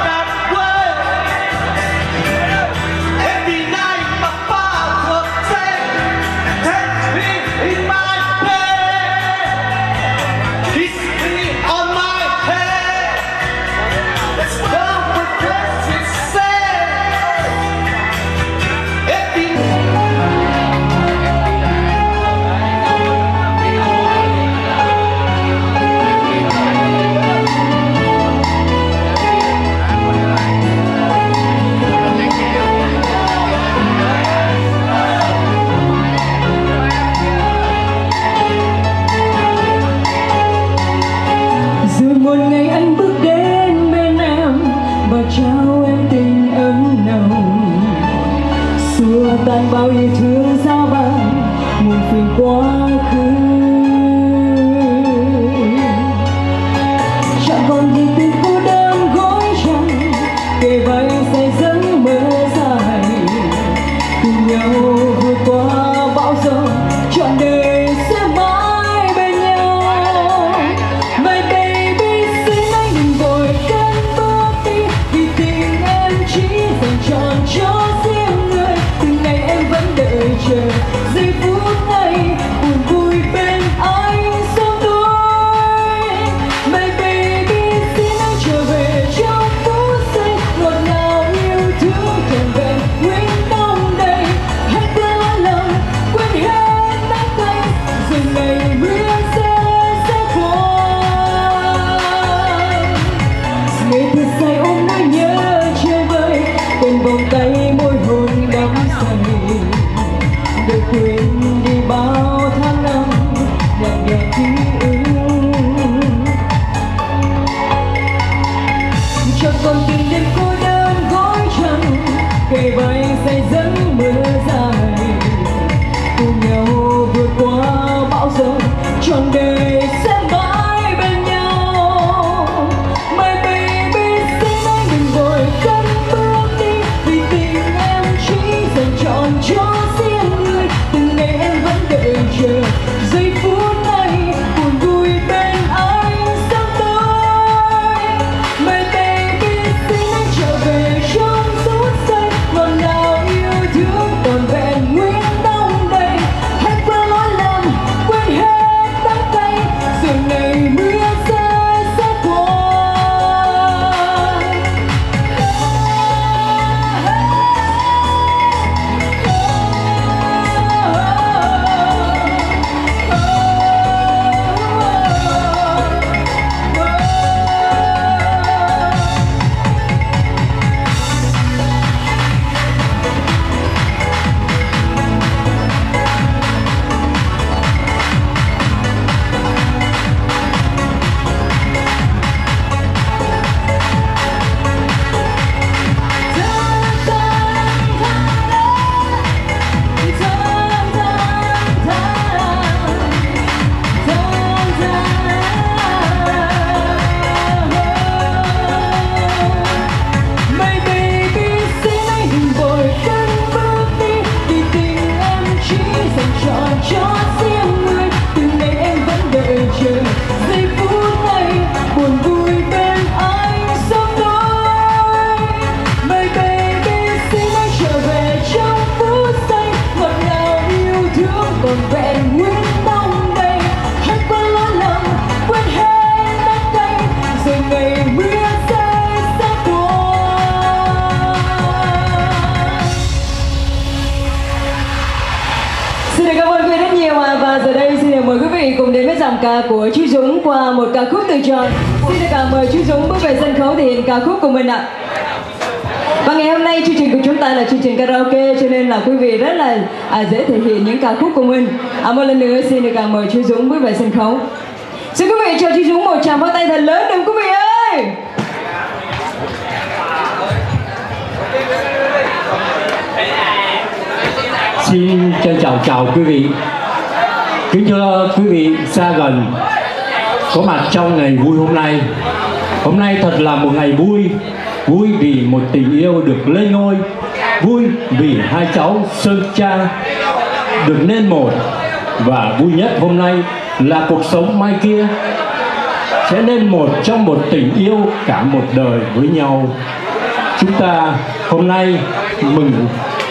Every night my father said
còn vẹn nguyên tâm đây, hết quên lỗi lầm, quên hết tất đây, rồi ngày mưa rơi sẽ qua. Xin được cảm ơn quý vị rất nhiều và giờ đây xin được mời quý vị cùng đến với dòng ca của Chí Dũng qua một ca khúc từ tròn. Xin được cảm mời Chí Dũng bước về sân khấu thể hiện ca khúc của mình ạ. Và ngày hôm nay chương trình của chúng ta là chương trình karaoke, cho nên là quý vị rất là dễ thể hiện những ca khúc của mình. Một lần nữa xin được cảm mời Chí Dũng bước về sân khấu. Xin quý vị cho Chí Dũng một tràng pháo tay thật lớn đừng quý vị ơi.
Xin trân trọng chào quý vị. Kính thưa quý vị xa gần có mặt trong ngày vui hôm nay. Hôm nay thật là một ngày vui. Vui vì một tình yêu được lên ngôi, vui vì hai cháu Sơn Trang được nên một, và vui nhất hôm nay là cuộc sống mai kia sẽ nên một trong một tình yêu cả một đời với nhau. Chúng ta hôm nay mừng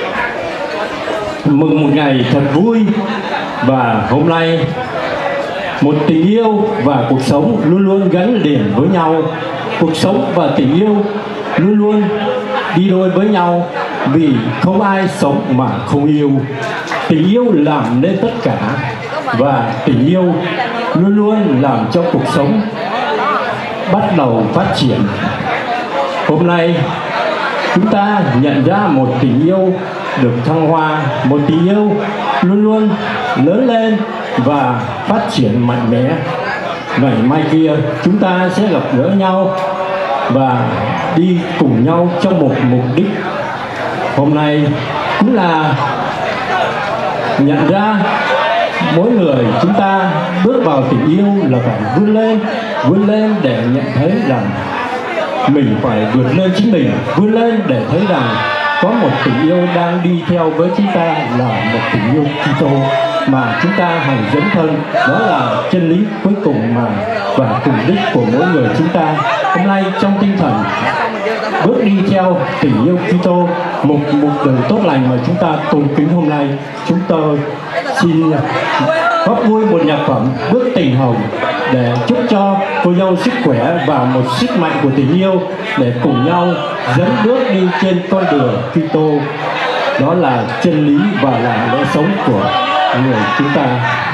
một ngày thật vui, và hôm nay một tình yêu và cuộc sống luôn luôn gắn liền với nhau. Cuộc sống và tình yêu luôn luôn đi đôi với nhau, vì không ai sống mà không yêu. Tình yêu làm nên tất cả, và tình yêu luôn luôn làm cho cuộc sống bắt đầu phát triển. Hôm nay chúng ta nhận ra một tình yêu được thăng hoa, một tình yêu luôn luôn lớn lên và phát triển mạnh mẽ. Ngày mai kia chúng ta sẽ gặp gỡ nhau và đi cùng nhau trong một mục đích. Hôm nay cũng là nhận ra mỗi người chúng ta bước vào tình yêu là phải vươn lên để nhận thấy rằng mình phải vượt lên chính mình, vươn lên để thấy rằng có một tình yêu đang đi theo với chúng ta, là một tình yêu Kitô mà chúng ta hằng dấn thân. Đó là chân lý cuối cùng và cùng đích của mỗi người chúng ta. Hôm nay trong tinh thần bước đi theo tình yêu Kitô, một đường tốt lành mà chúng ta tôn kính, hôm nay chúng tôi xin góp vui một nhạc phẩm Bước Tình Hồng để chúc cho cô dâu sức khỏe và một sức mạnh của tình yêu để cùng nhau dẫn bước đi trên con đường Kitô. Đó là chân lý và là lẽ sống của người chúng ta.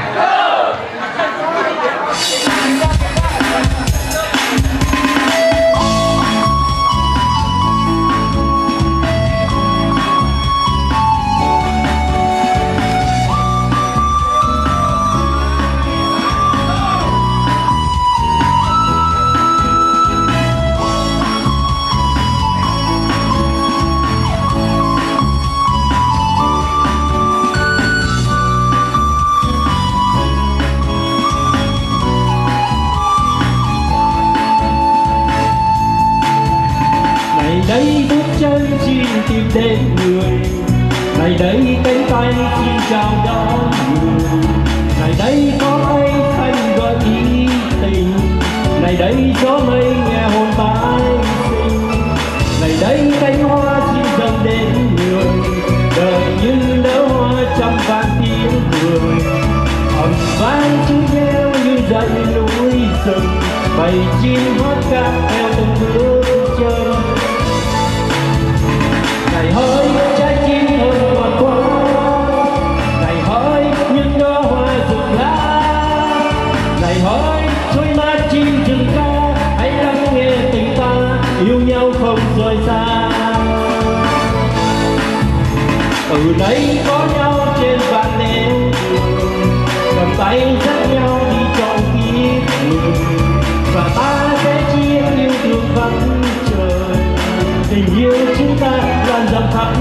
Đây bước chân xin tìm đến người, này đây cánh tay xin chào đón người, này đây có cây xanh gọi ý tình, này đây gió mây nghe hồn tái sinh, này đây cánh hoa xin dâng đến người, đời như nở hoa trăm vạn tiếng cười, ầm vang chú reo như dậy núi rừng, bầy chim hót ca theo từng bước chân. Này hỡi trái tim hơn ngọt quá, này hỡi những đóa hoa rực lá, này hỡi trôi mát chim rừng ca, hãy lắng nghe tình ta yêu nhau không rời xa. Từ đây có nhau trên vạn nẻo đường, cầm tay dắt nhau đi trong kiếp người, và ta sẽ chia yêu thương vắng trời. Tình yêu chúng ta lan rộng khắp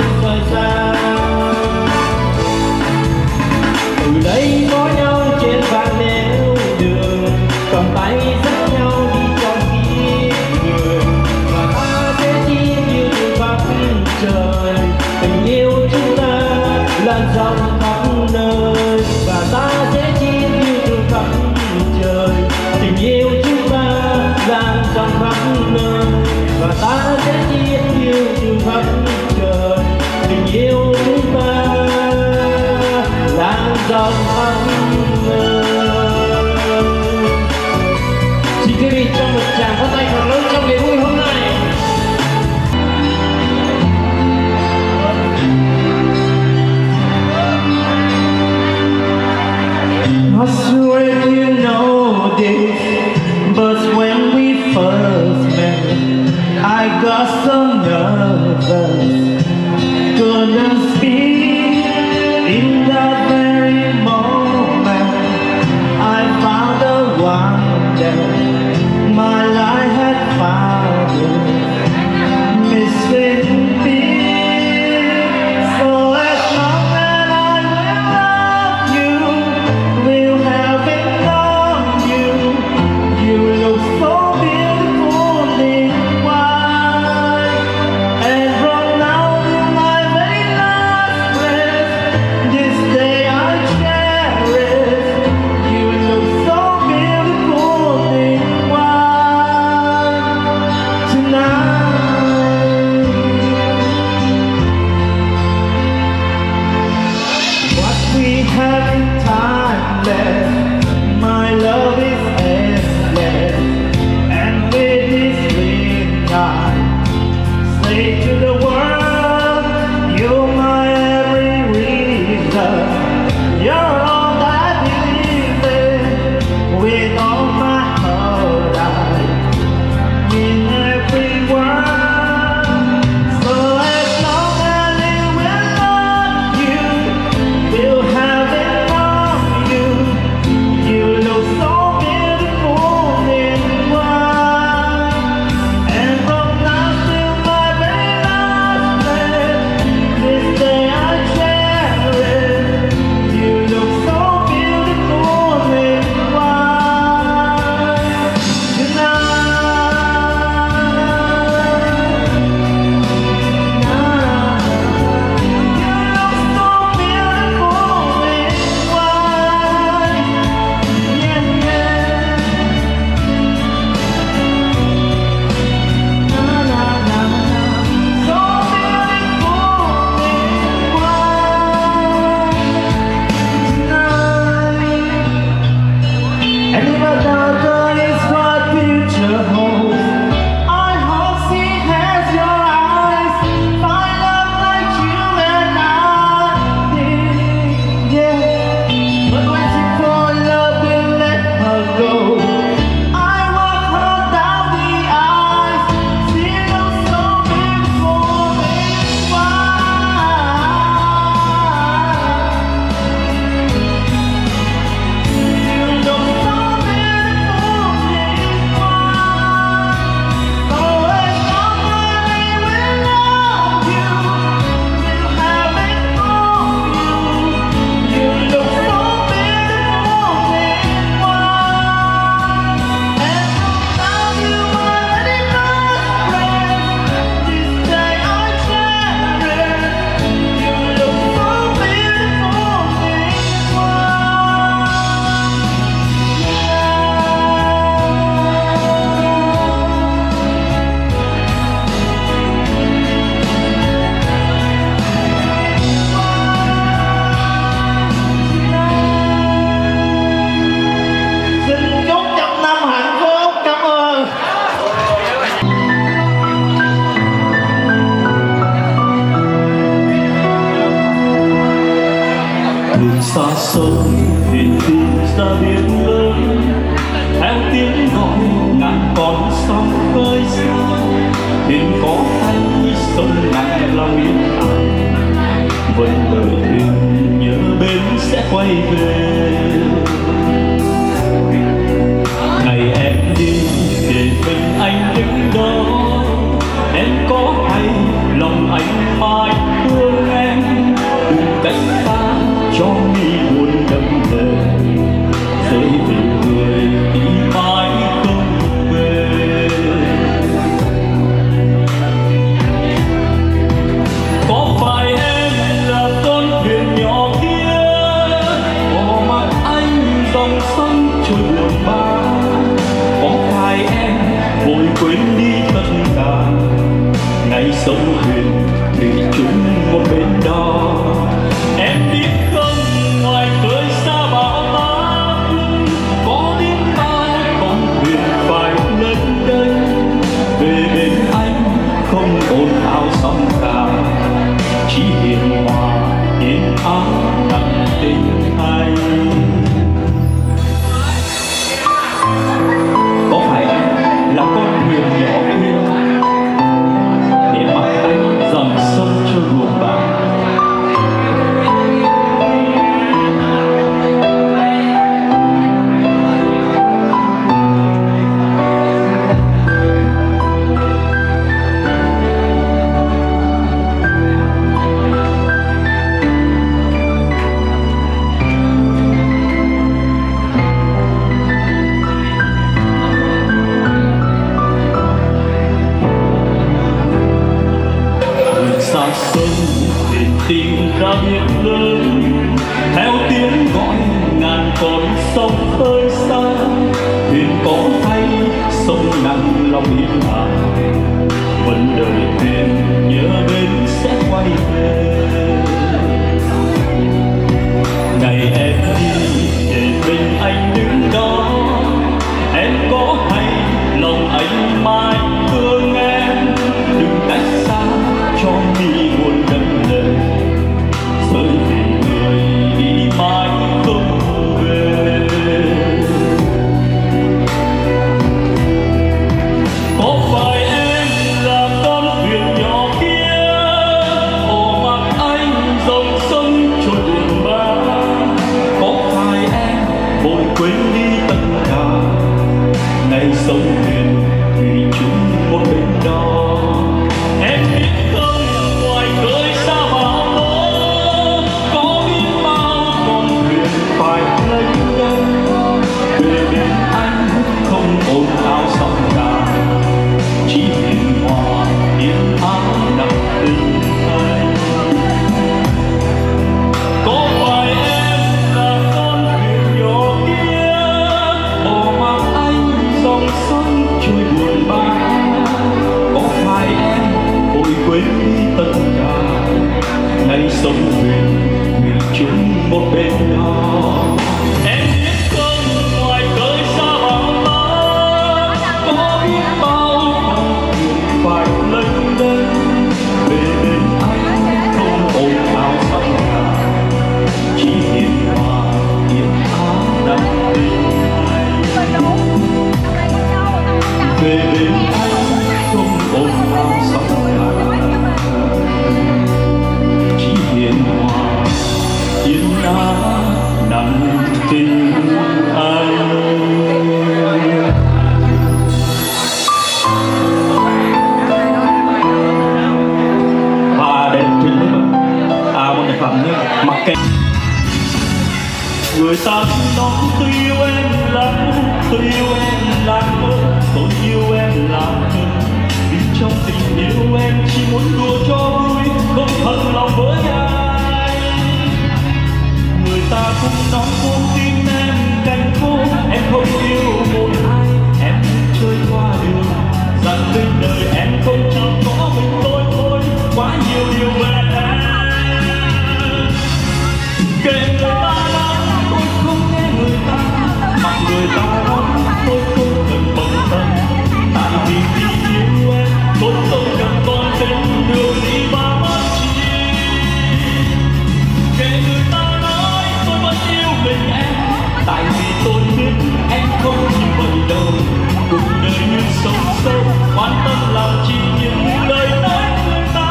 thời gian. Từ đây có nhau trên vạn nẻo đường, cầm tay dắt nhau đi trong kiếp người, và ta sẽ chia yêu từ khắp trời. Tình yêu chúng ta lan rộng khắp nơi, và ta sẽ chia yêu từ khắp trời. Tình yêu chúng ta lan rộng khắp nơi, và ta sẽ chia yêu từ khắp trời. Tình yêu chúng ta lan rộng khắp nơi. Xin quý vị cho một tràng pháo tay thật lớn trong ngày vui hôm nay. Not sure if you know this, but when we first met, I got so nervous, couldn't speak. In that very moment, I found the one that my life had found, missing me. So as long as I will love you, will have it on you. You look so beautiful in white, and from now to my very last breath, this day I cherish. You look so beautiful in white tonight. What we have in time left, my love is endless, and with this ring I say to the world, you're my every reason, you're all I believe in. With all my heart I mean every word. So as long as it will love you, will have it on you. You look so beautiful in white, and from now till my very last breath, this day I cherish. You look so beautiful in white tonight. You look so beautiful in white. Yeah, yeah. So beautiful in white tonight. And if I doubt is what future holds, I hope she has your eyes, find love like you and I did, yeah. But when she fall in love, we'll let her go. I walk her down the aisle, she looks so beautiful in white. You look so beautiful in white. So as long as I will love you, will have it on you. You look so beautiful in white, and from now to my very last breath, this day I cherish. You look so beautiful in Xin chúc trăm năm hạnh phúc. Cảm ơn.
Đường xa xôi thuyền tìm ra biển lớn, theo tiếng gọi ngàn con sóng khơi xa. Thuyền có hay sông ngàn lòng yên ắng, vẫn đợi thuyền nhớ bến sẽ quay về. Ngày em đi để mình anh đứng đó, em có hay lòng anh mãi
sông thuyền thủy chung một bên đó. Em biết không, ngoài khơi xa bão táp có biết bao con thuyền phải lên đây. Về bên anh không ồn ào sóng cả, chỉ hiền hòa yên áo nặng tình anh. Có phải là con thuyền nhỏ kia để mặc anh dòng sông cho ruộng bạc? Xa sông để tìm ra biển lớn, theo tiếng gọi ngàn con sông khơi xa. Thuyền có thay sông nặng lòng yên ả, vẫn đợi thuyền nhớ đến sẽ quay về. Ngày em đi để bên anh đứng đó, em có hay lòng anh mãi thương em. Đừng cách xa cho mi buồn đẫm lệ, rơi vì người đi mãi không về. Có phải em là con thuyền nhỏ kia, ồ mặc anh dòng sông trôi buồn bã? Có phải em vội quên đi tất cả, ngày sông thuyền thủy chung một bên đó? Em biết không, ngoài khơi xa bão tố có biết bao con thuyền phải lênh đênh. Về bên anh không ồn ào sóng cả, chỉ hiền hòa yên áo nặng tình anh. Có phải em là con thuyền nhỏ kia, ồ mặc anh dòng sông trôi buồn bã? Có phải em vội quên đi tất cả, ngày sông thuyền thủy chung một bên đó? Em biết không, ngoài khơi xa bão táp có biết bao con thuyền phải lênh đênh. Về bên anh không ồn ào sóng cả, chỉ hiền hòa yên áo nặng tình anh. Về bên anh không ồn ào sóng cả, chỉ hiền hòa yên áo nặng tình anh. Và đến trên đấy mà một nhạc phẩm nhé, mặc kệ người ta nói tôi yêu em lắm, tôi yêu em là mơ, tôi yêu em là mơ. Vì trong tình yêu em chỉ muốn đùa cho vui, không thật lòng với ai. Người ta cũng nói con tim em cánh khô, em không yêu một ai, em chơi qua đường. Rằng bên đời em không chỉ có mình tôi thôi, quá nhiều điều về em. Kể người ta nói tôi không nghe người ta, mặc người ta nói tôi không cần bận tâm. Tại vì yêu em tôi không cần còn tình điều gì mà mất chi. Kể người ta nói tôi vẫn yêu mình em, tại vì tôi biết em không chỉ vậy đâu. Cuộc đời như sông sâu, quan tâm làm chi những lời nói người ta.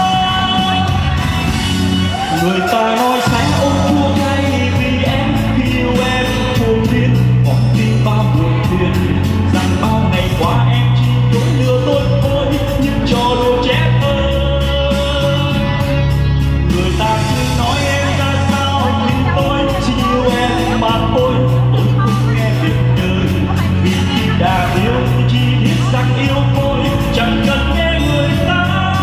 Người ta nói sẽ ôm chua cay vì em, khi yêu em buồn biết hoặc tin bao buồn phiền. Rằng bao ngày qua em chỉ dối lừa tôi thôi, những trò đùa trẻ thơ. Người ta cứ nói em ra sao nhưng tôi chỉ yêu em mà thôi. Tôi không nghe việc đời, vì khi đã yêu tôi chỉ biết rằng yêu thôi, chẳng cần nghe người ta.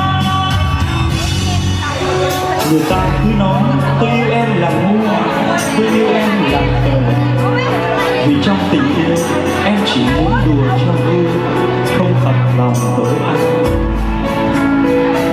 Người ta cứ nói tôi yêu em là ngu, tôi yêu em là khờ. Vì trong tình yêu em chỉ muốn đùa cho vui, không thật lòng với anh.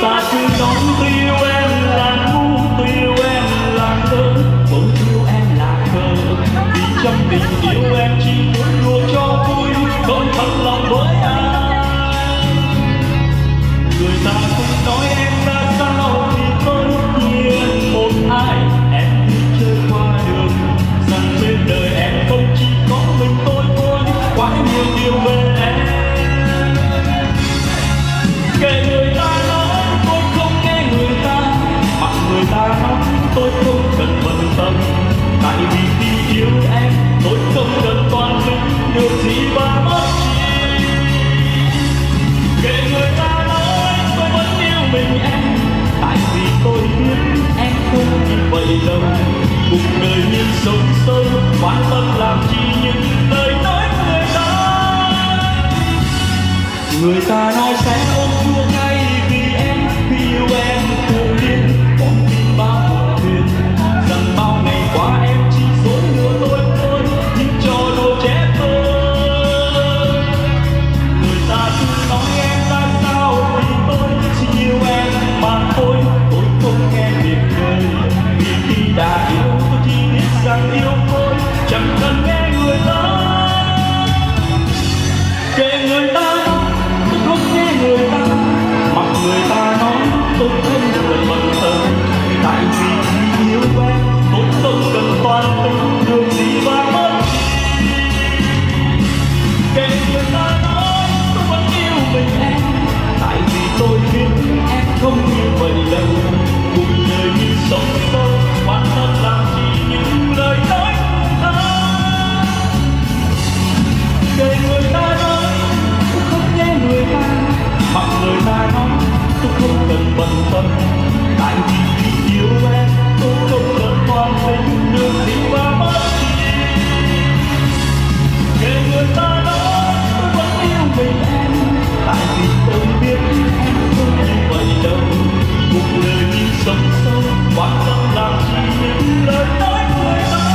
ta cứ nói tôi yêu em là ngu, tôi yêu em là ngơ, tôi yêu em là khờ. Vì trong tình yêu em chỉ muốn đùa cho vui, không thật lòng với ai. Người ta cũng nói em ra sao thì tôi nhiên một ai. Em đi chơi qua đường rằng trên đời em không chỉ có mình tôi thôi, quá nhiều điều về em. Kể người ta nói tôi không nghe người ta, mặc người ta nói tôi không cần bận tâm. Tại vì khi yêu em tôi không cần toàn tính được gì và mất chi. Kể người ta nói tôi vẫn yêu mình em, tại vì tôi biết em không như vậy đâu. Cuộc đời như sông sâu, quan tâm làm chi những lời nói người ta. Người ta nói sẽ ôm chua ngay vì em, khi yêu em thường liên con tim bao buồn thuyền. Rằng bao ngày qua em chỉ dối lừa tôi thôi, những trò đùa trẻ thơ. Người ta cứ nói em ra sao vì tôi chỉ yêu em mà thôi, tôi không nghe việc đời. Vì khi đã yêu tôi chỉ biết rằng yêu tôi, chẳng cần nghe người ta. Kể người ta tôi không nghe người ta, mặc người ta nói tôi không cần bận tâm. Tại vì khi yêu em tôi không cần toàn tính được gì và mất gì. Kể người ta nói tôi vẫn yêu mình em, tại vì tôi biết em không như vậy đâu. Cuộc đời như sông sâu, quan tâm làm chi những lời nói người ta. Kể người ta nói tôi không nghe người ta, mặc người ta nói tôi không cần bận tâm. Tại vì khi yêu em tôi không cần toàn tính được gì và mất gì. Kể người ta nói tôi vẫn yêu mình em, tại vì tôi biết em không như vậy đâu. Cuộc đời như sông sâu, quan tâm làm chi những lời nói người ta.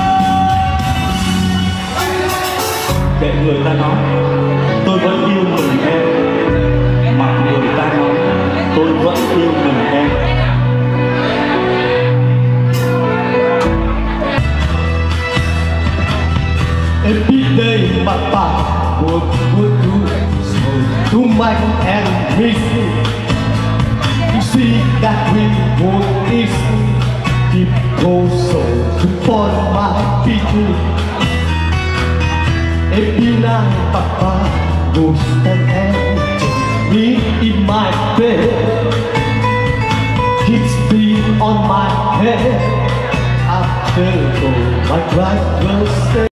Kể người ta nói tôi vẫn yêu mình em, mặc người ta nói tôi vẫn yêu mình em.
Every day my path would do so to make and miss. You see that we would easy keep goes so to for my people. Every night Papa goes and me in my bed. Kids be on my head after my driver's stay.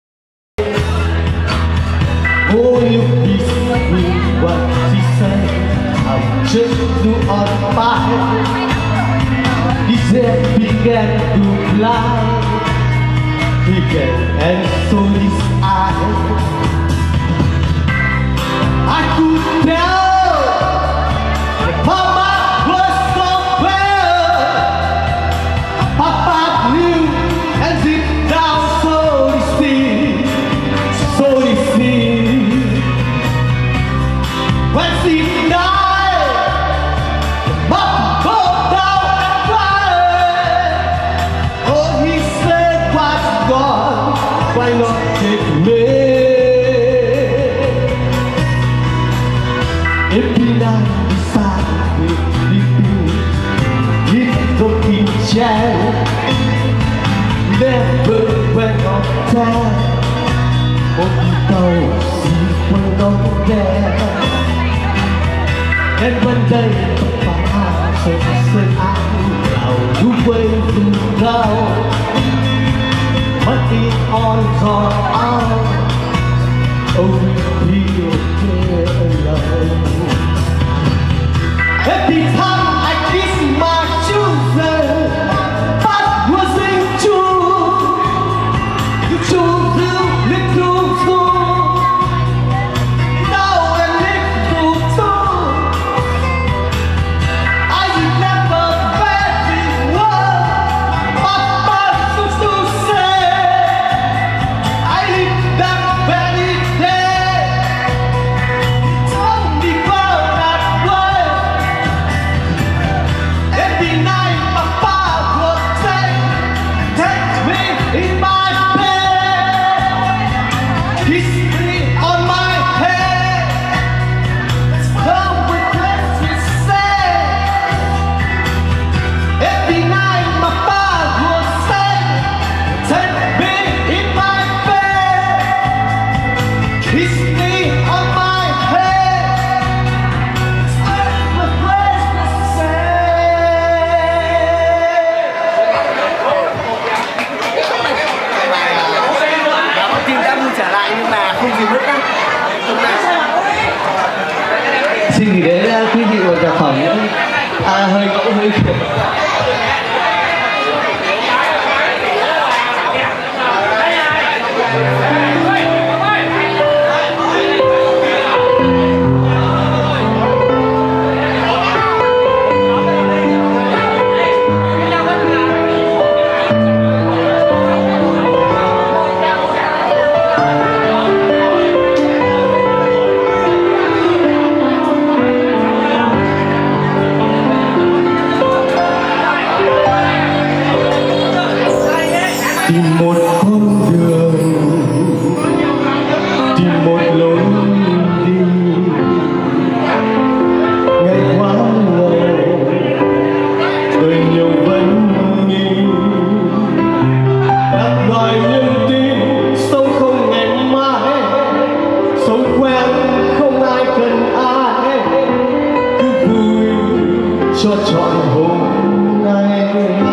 Oh, you please me what she said, I'll just do on fire. This head began to fly, began and so his eyes. I could tell Papa was somewhere. Papa knew and sit down so he see, so he see. When she died, Papa go down and cried. Oh, he said, what's God, why not take me? Every night beside me, little rocking chair. Never went on time, but you don't see when I'm there. And one day, Papa said I'll you way to go. But the arms are out, oh, we feel alone. Every time I kiss my children, that wasn't true. You children, little fool, now a little too. I never felt vẫn nghi đặt đòi niềm tin sống không ngày mai, sống quen không ai cần ai, cứ vui cho trọn hôm nay.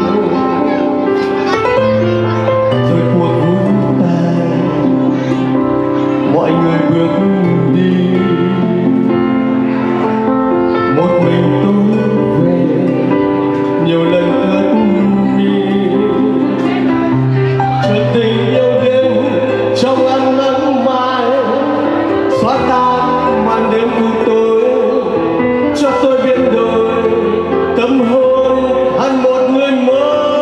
Rồi cuộc vui tan, mọi người bước đi, một mình tôi về nhiều lần ướt mi, chờ tình yêu đến trong ánh nắng mai, xóa tan màn đêm u tối, cho tôi biết đời tâm hồn hẳn một người mới.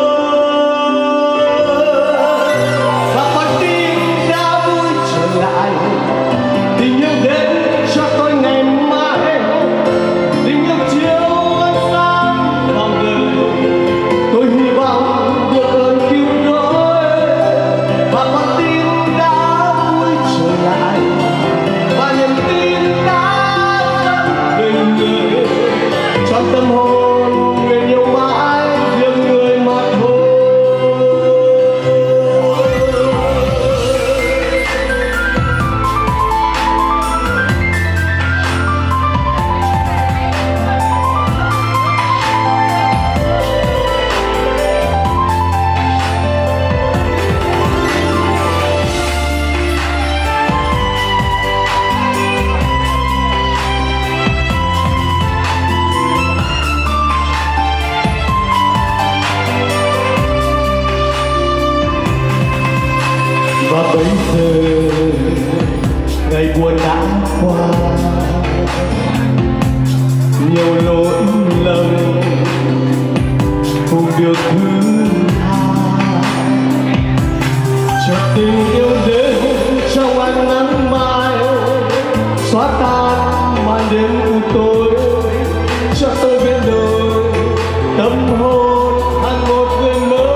Và con tim đã vui trở lại, tình yêu đến cho tôi ngày mai, tình yêu chiếu ánh sáng vào đời, tôi hy vọng được ơn cứu rỗi. Và con tim đã vui trở lại, và niềm tin đã dâng về người, trong tâm hồn nguyện yêu mãi riêng người mà thôi. Và bây giờ ngày buồn đã qua, nhiều lỗi lầm không được thứ tha, cho tình yêu đến trong ánh nắng mai, xóa tan màn đêm u tối, cho tôi biết đời tâm hồn hẳn một người mới.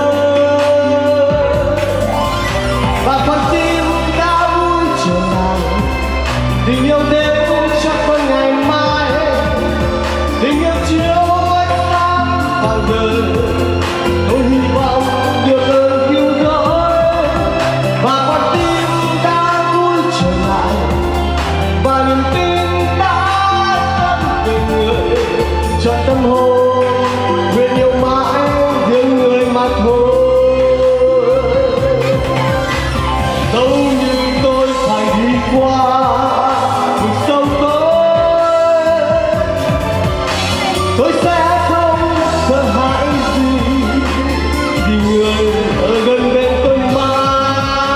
Và con tim đã vui trở lại, tình yêu đến cho tôi ngày mai, tình yêu chiếu ánh sáng vào đời, tôi hy vọng được ơn cứu rỗi. Và con tim đã vui trở lại, và niềm tin đã dâng về người, cho tâm hồn nguyện yêu mãi riêng người mà thôi. Dẫu như tôi phải đi qua vực sâu tôi sẽ không sợ hãi gì, vì người ở gần bên tôi mãi.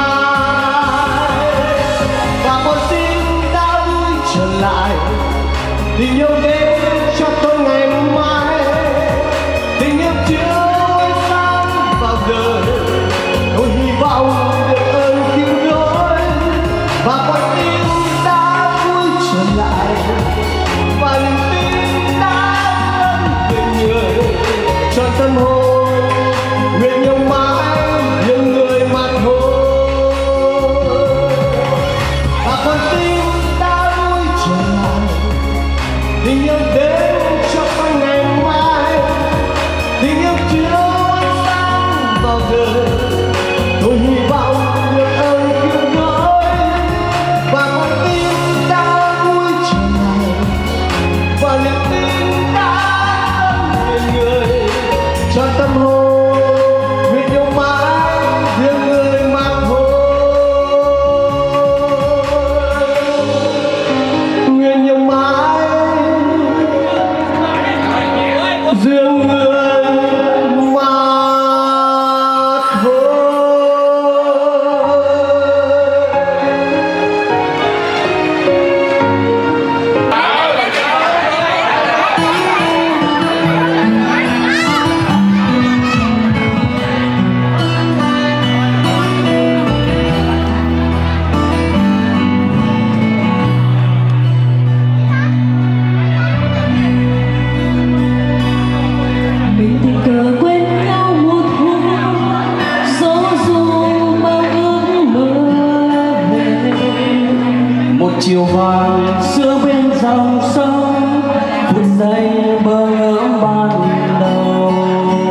Và con tim đã vui trở lại, tình yêu đến cho tôi ngày mai, tình yêu chiếu ánh sáng vào đời, tôi hy vọng được ơn cứu rỗi. Và con tim đã vui trở lại, và niềm tin đã dâng về người, cho tâm hồn nguyện yêu mãi riêng người mà thôi. Và con tim đã vui trở lại, tình yêu đến cho tôi ngày mai, tình yêu chiếu ánh sáng vào đời, tôi hy vọng được ơn cứu rỗi. Và con tim đã vui trở lại, và niềm tin đã dâng về người, cho tâm hồn nguyện yêu mãi riêng người mà thôi. Nguyện yêu mãi riêng người mà thôi.
Mình tình cờ quên nhau một hôm, gió ru bao ước mơ về.
Một chiều vàng giữa bên dòng sông, phút giây bơ ngỡ ban đầu.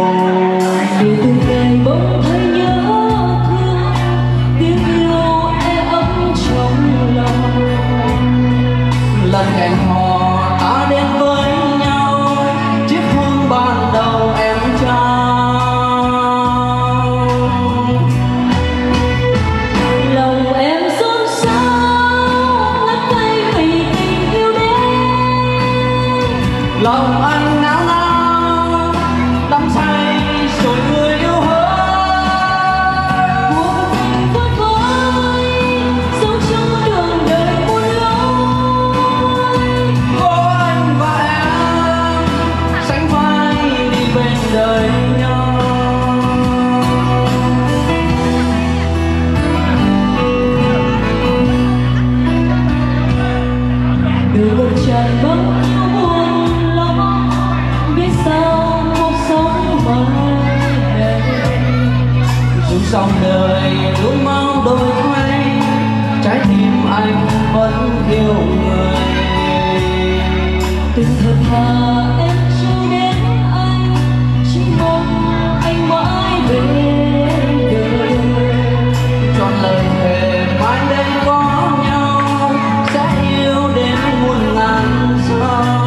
đời nhau.
Đường tràn bao nhiêu buồn lo, biết sao cuộc sống mới đây.
Dù dòng đời luôn mau đổi thay, trái tim anh vẫn yêu người.
Từng thật thà em chưa đến anh, chỉ mong anh mãi bên đời.
Chọn lời thề mai đây có nhau, sẽ yêu đến muôn ngàn sao.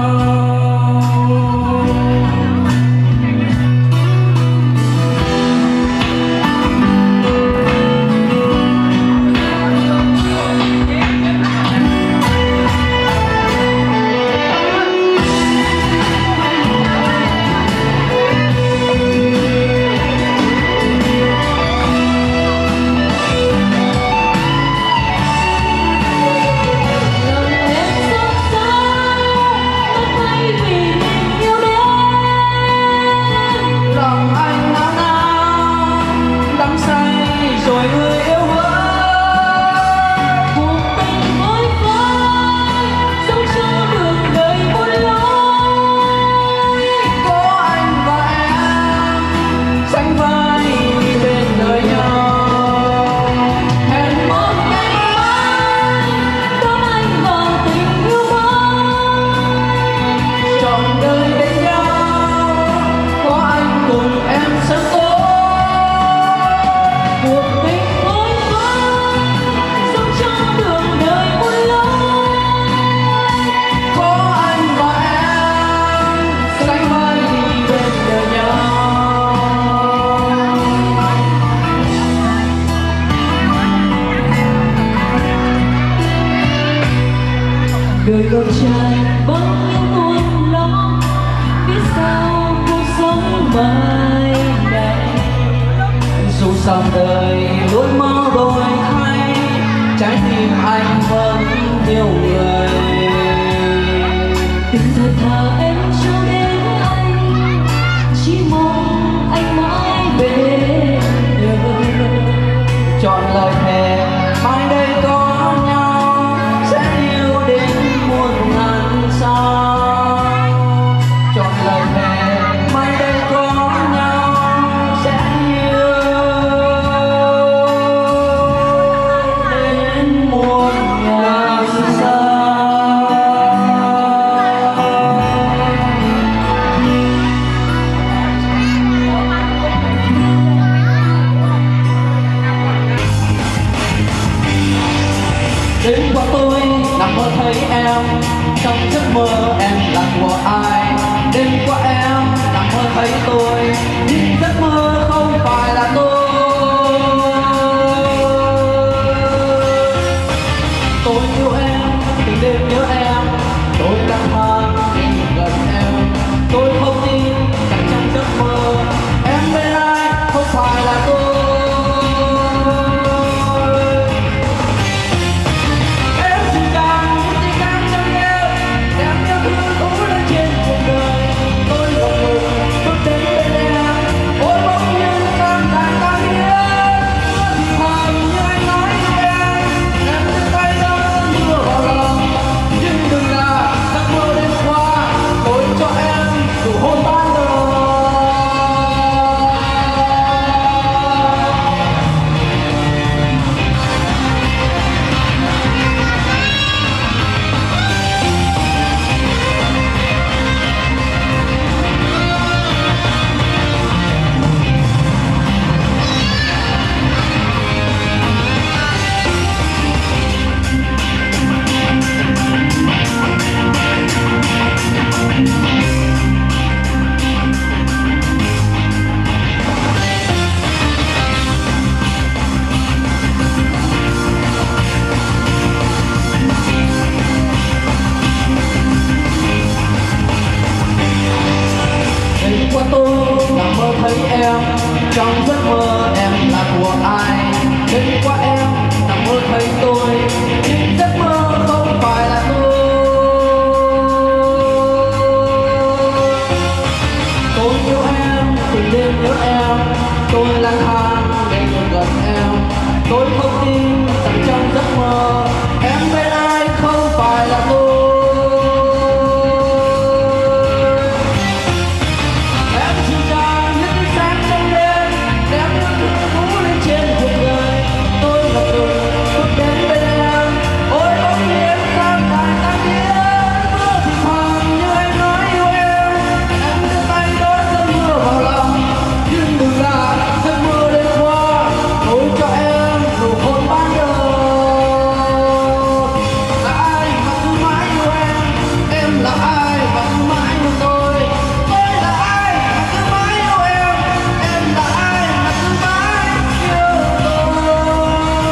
Đời ngập tràn bao nhiêu buồn lo, biết sao cuộc sống mai này.
Dù dòng đời luôn mau đổi thay, trái tim anh vẫn yêu người.
Từng thật thà em cho đến anh, chỉ mong anh mãi bên đời.
Chọn lời thề mai đây có nhau, sẽ yêu đến muôn ngàn sao. Chọn lời thề mai đây có nhau, sẽ yêu đến muôn ngàn sao. Đêm qua tôi nằm mơ thấy em, trong giấc mơ em là của ai. Đêm qua em nằm mơ thấy tôi, nhưng giấc mơ không phải là tôi. Tôi yêu em, từng đêm nhớ em, tôi lang thang tìm gần em. Tôi không tin rằng trong giấc mơ em bên ai không phải là tôi. Trong giấc mơ em là của ai? Đêm qua em nằm mơ thấy tôi, nhưng giấc mơ không phải là tôi. Tôi yêu em từng đêm nhớ em. Tôi lang thang để được gần em. Tôi không tin rằng trong giấc mơ em bên ai không phải là tôi. Em chỉ tràn những ánh sáng trong đêm, đem yêu thương vũ lên trên cuộc đời. Tôi gặp được bước đến bên em. Ôi bóng hiến tan thành tan biến, mưa thì thoảng như anh nói yêu em. Em đưa tay đón cơn mưa vào lòng, nhưng đừng là cơn mưa đêm qua. Tôi cho em nụ hôn ban đầu. Là ai mà cứ mãi yêu em? Em là ai mà cứ mãi yêu tôi? Tôi là ai mà cứ mãi yêu em? Em là ai mà cứ mãi yêu tôi?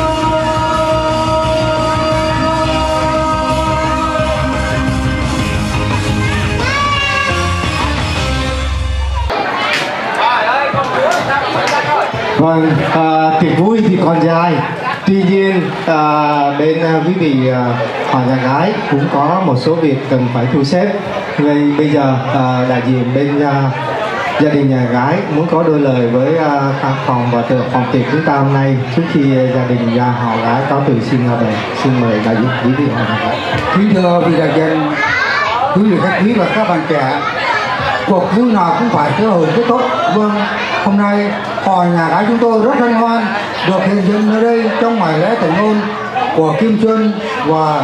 Vâng, tiệc vui thì còn dài. Tuy nhiên bên quý vị họ nhà gái cũng có một số việc cần phải thu xếp. Vậy bây giờ đại diện bên gia đình nhà gái muốn có đôi lời với phòng và phòng tiệc chúng ta hôm nay trước khi gia đình họ gái có từ xin về. Xin mời đại diện quý vị họ nhà gái.
Kính thưa vị đại diện, quý vị khách quý và các bạn trẻ, cuộc vui nào cũng phải cơ hội kết thúc. Vâng, hôm nay họ nhà gái chúng tôi rất hân hoan được hiện diện ở đây trong ngày lễ thành hôn của Kim Xuân và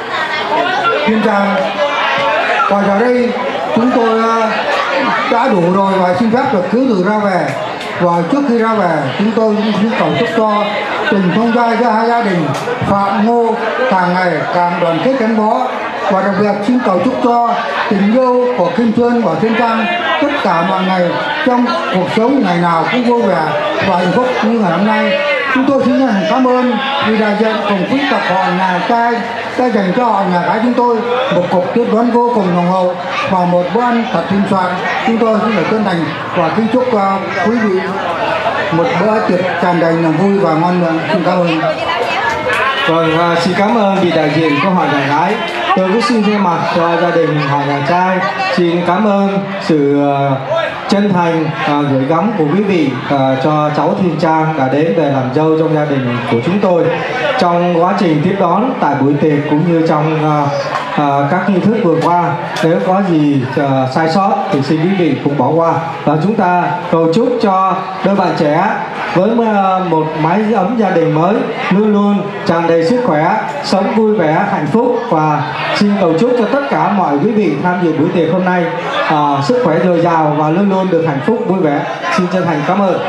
Kim Trang. Và giờ đây chúng tôi đã đủ rồi và xin phép được cứ từ ra về. Và trước khi ra về, chúng tôi cũng xin cầu chúc cho tình thông gia giữa hai gia đình Phạm Ngô càng ngày càng đoàn kết gắn bó. Và đặc biệt xin cầu chúc cho tình yêu của Kim Xuân và Thiên Trang tất cả mọi ngày trong cuộc sống ngày nào cũng vui vẻ và hạnh phúc như ngày hôm nay. Chúng tôi xin nhận cảm ơn vì đại diện cùng quý tộc họ nhà trai đã dành cho họ nhà gái chúng tôi một cuộc tiếp đón vô cùng nồng hậu và một bữa ăn thật thịnh soạn. Chúng tôi xin được chân thành và kính chúc quý vị một bữa tiệc tràn đầy niềm vui và ngon miệng. Xin cảm ơn.
Vâng, xin cảm ơn vị đại diện của họ nhà gái. Tôi cũng xin thay mặt cho gia đình họ nhà trai xin cảm ơn sự chân thành gửi gắm của quý vị cho cháu Thiên Trang đã đến về làm dâu trong gia đình của chúng tôi. Trong quá trình tiếp đón tại buổi tiệc cũng như trong các nghi thức vừa qua, nếu có gì sai sót thì xin quý vị cũng bỏ qua. Và chúng ta cầu chúc cho đôi bạn trẻ với một mái ấm gia đình mới luôn luôn tràn đầy sức khỏe, sống vui vẻ, hạnh phúc. Và xin cầu chúc cho tất cả mọi quý vị tham dự buổi tiệc hôm nay sức khỏe dồi dào và luôn luôn được hạnh phúc vui vẻ. Xin chân thành cảm ơn.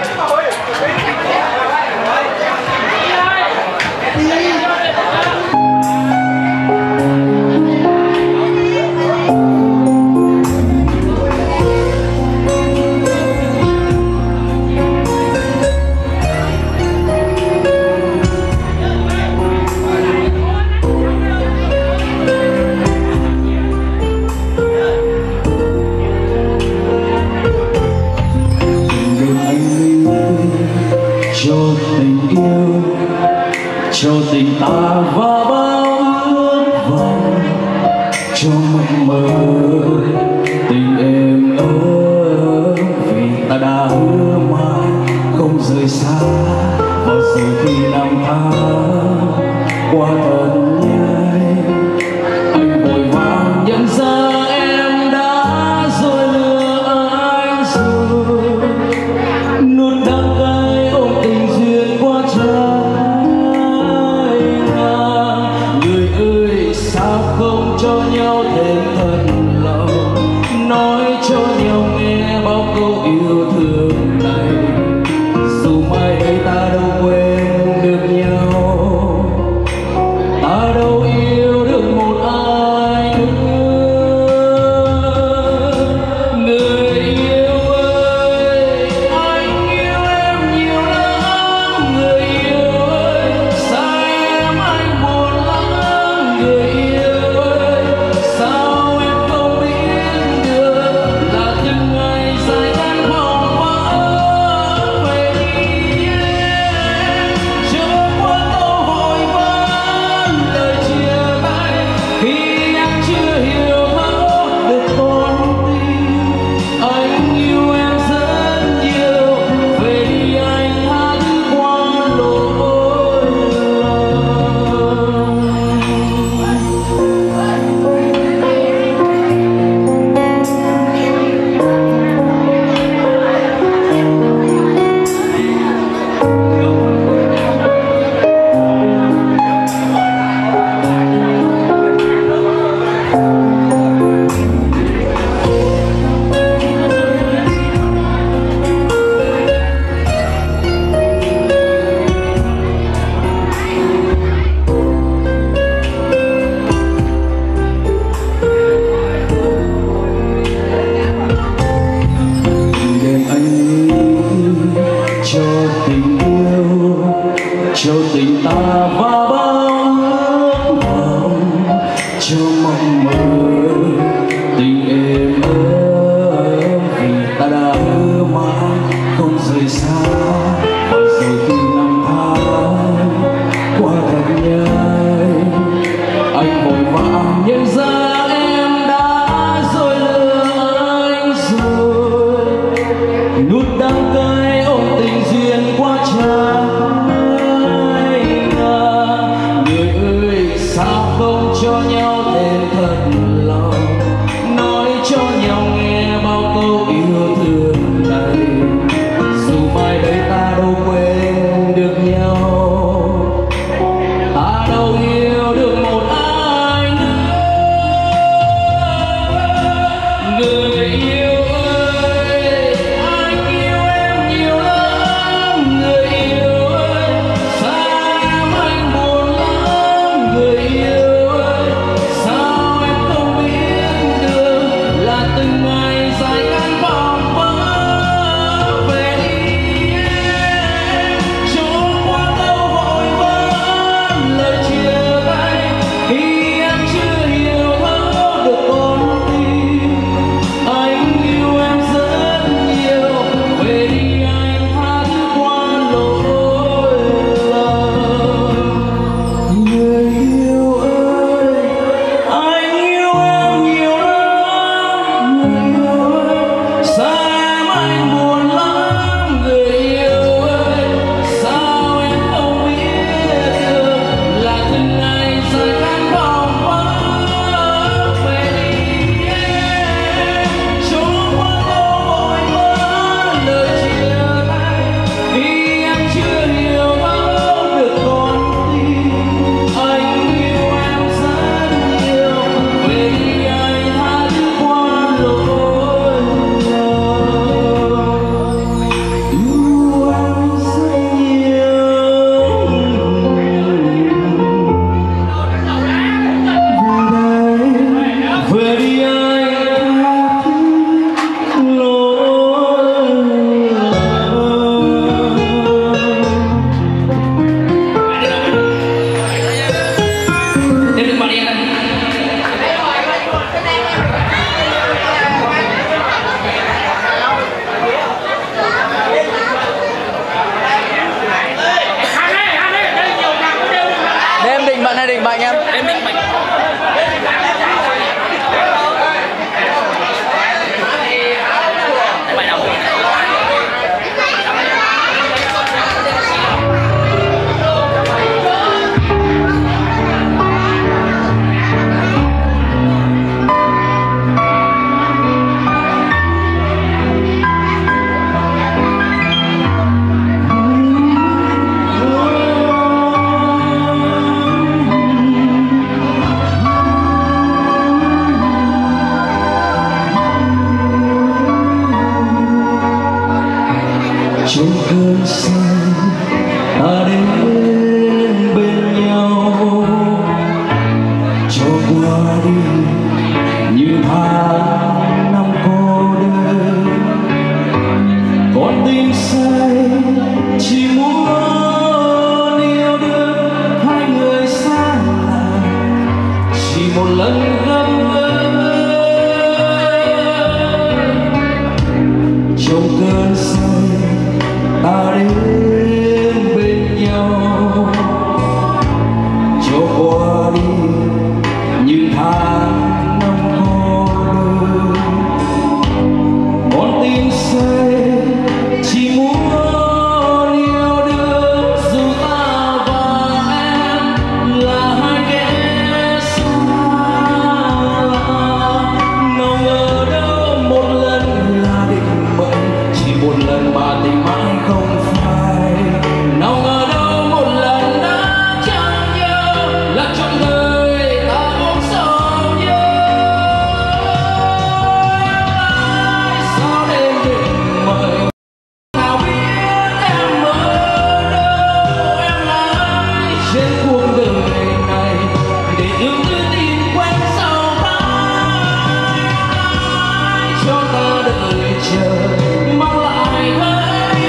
Cho tình ta và bao ước vọng, cho mộng mơ tình em ơi, vì ta đã hứa mãi không rời xa. Và rồi khi năm tháng qua thật nhanh, anh vội vàng nhận ra em đã rồi lừa anh rồi, nuốt đắng cay ôm tình duyên qua trái. Không cho nhau thêm thật lòng, nói cho nhau nghe bao câu yêu thương này. Dù mai đây ta đâu quên được nhau, ta cho tình ta và bao ước vọng, cho mong mơ tình em ơi, vì ta đã hứa mãi không rời xa. Và rồi khi năm tháng qua thật nhanh, anh vội vã nhận ra em đã rồi lừa anh rồi, nuốt đắng cay ôm tình duyên quá trái. Người ơi sao không cho nhau thêm thật lòng, nói cho nhau nghe bao câu yêu thương này, dù mai đây ta đâu quên được nhau, ta đâu yêu được một ai nữa. Người yêu ơi, anh yêu em nhiều lắm. Người yêu ơi, sao em anh buồn lắm. Người yêu ơi, sao em không biết được là từng ngày dài ngắn vòng vỡ. Về đi em, trốn qua câu vội vã lời chia tay, khi em chưa hiểu thấu được con tim anh yêu em rất nhiều. Về đi anh tha thứ qua lỗi lầm. Người yêu ơi, anh yêu em nhiều lắm. Người yêu ơi, sao em anh buồn lắm. Người yêu ơi, sao em không biết được là từng ngày dài ngắn vòng vỡ. Về đi em, trốn qua câu vội vã lời chia tay, vì em chưa hiểu thấu được con tim anh yêu em rất nhiều. Về đi anh tha thứ qua lỗi lầm, yêu em rất nhiều. Về đi anh tha thứ lỗi lầm. Đừng mà đi anh.
Đêm định mệnh hay định mệnh em? Đêm định mệnh.
Trên cơn say ta đến bên nhau, cho qua đi những tháng năm cô đơn. Con tim say chỉ muốn yêu đương hai người xa lạ, chỉ một lần gặp gỡ trong cơn say ta đến bên nhau, cho qua đi những tháng năm cô đơn. Con tim say chỉ muốn yêu đương, dù ta và em là hai kẻ xa lạ. Nào ngờ đâu một lần là định mệnh, chỉ một lần mà tình mãi không phai. Nào ngờ đâu một lần đã chẳng nhớ là trọn đời ta ôm sầu nhớ. Sao đêm định mệnh nào biết em ở đâu, em là ai trên cuộc đời này để yêu tư tin quen sau ai cho ta đợi chờ mang lại hơi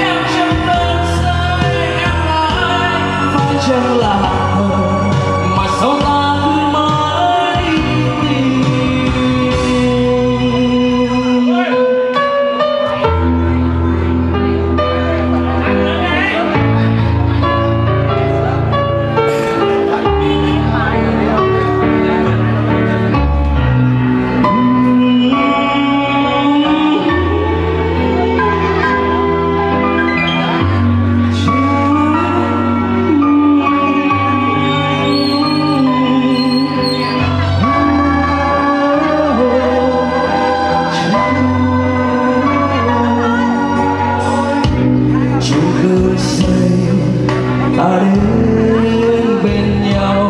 ta đến bên nhau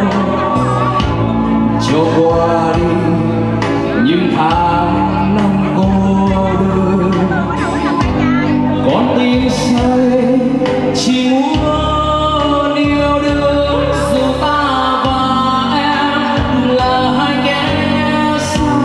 cho qua đi những tháng năm cô đơn. Con tim say chỉ muốn yêu đương dù ta và em là hai kẻ xa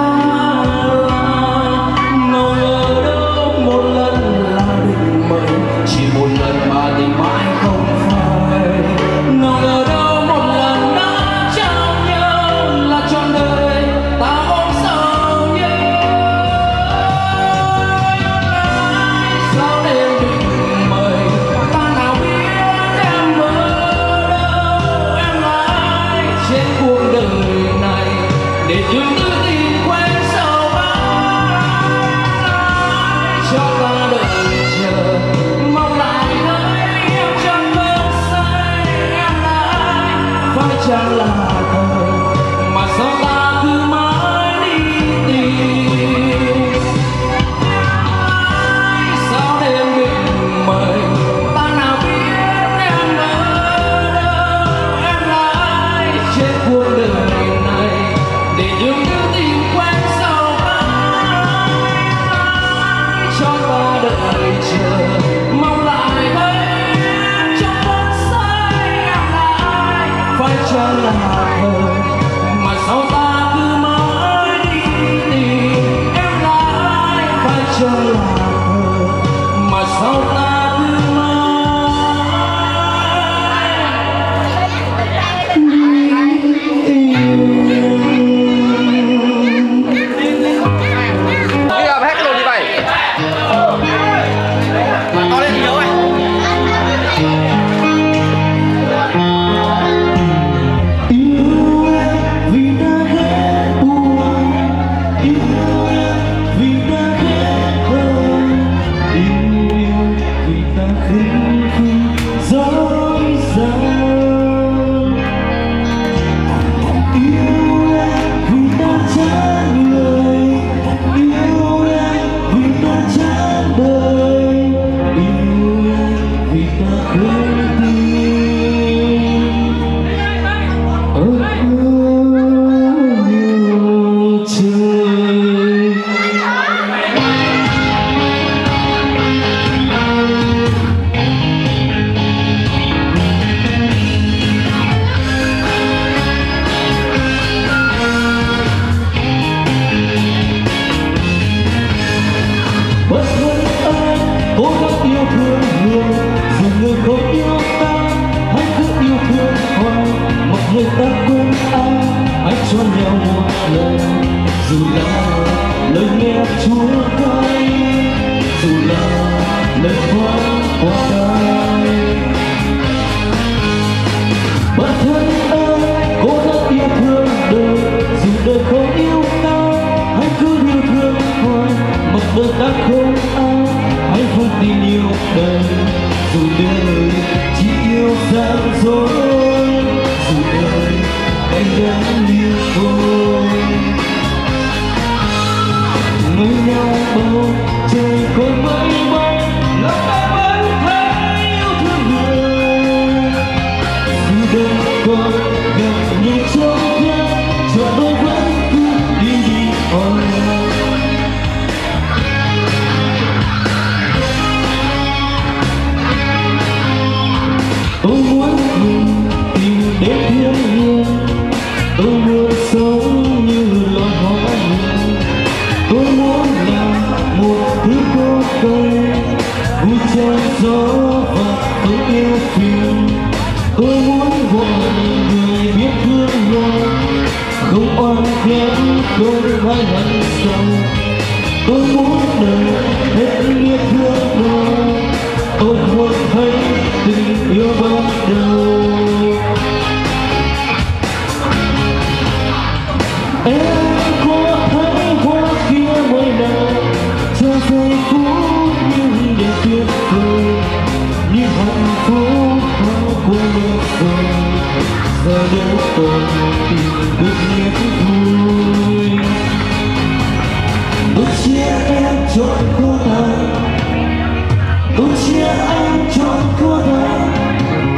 lạ. Nào ngờ đâu một lần là định mệnh, chỉ một lần mà tình mãi không phai. Nào ngờ đâu một lần đã trao nhau là trọn đời ta ôm sầu nhớ. Sao đêm định mời ta nào biết em ở đâu, em là ai trên cuộc đời này để những thứ tình quen sau mãi cho ta đợi chờ mong lại nơi em trong cơn say. Em là ai phải chăng là thời mà sao ta cứ mãi đi tìm. Sao đêm định mời ta nào biết em ở đâu, em là ai trên cuộc đời này để những thứ tình quen sau mãi cho ta đợi chờ mong lại thấy em trong cơn say. Em là ai phải chăng là thời mà sao ta cứ mãi đi tìm. Em là ai phải chăng là thời mà sao ta cứ mãi đi tìm.
Bây giờ hết luôn đi vậy. To lên nhiều vậy.
Yêu em vì đã hết buồn, yêu em vì đã hết đời, yêu em vì ta khinh khinh dối gian. Yêu em vì ta chán người, yêu em vì ta chán đời, yêu em vì ta không tin ở trời. Bất luận ai cố gắng yêu thương người, dù người không yêu ta hãy cứ yêu thương hoài. Một người ta quên ai hãy cho nhau một lời, dù là lời nghe chua cay, dù là lời thoáng qua tai. Bản thân ai cố gắng yêu thương đời, dù đời không yêu ta hãy cứ yêu thương hoài. Mặc đời ta không ai hãy không tin yêu đời, dù đời chỉ yêu gian dối, dù đời anh đang yêu thôi. Người nhau bầu trời khói mây bay, lòng ta vẫn thấy yêu thương người. Dù đời còn gặp nhiều chông gai, cho tôi vẫn cứ đi hoài. Tôi muốn mình tìm đến thiên nhiên, tôi muốn sống như loài hoa hồng. Tôi muốn làm một thứ cô cây vui trong gió và tôi yêu phiền. Tôi muốn gọi người biết thương nhau, không oan kém không ai hận sâu. Tôi muốn đời hết nghĩa thương nhau, tôi muốn thấy tình yêu ban đầu. Em có thấy hoa kia mới nở cho giây phút nhưng để tuyệt vời, như hạnh phúc khó quên được rồi. Giờ đâu còn tìm được niềm vui. Tôi chia em chọn cuộc đời, tôi chia anh chọn cuộc đời.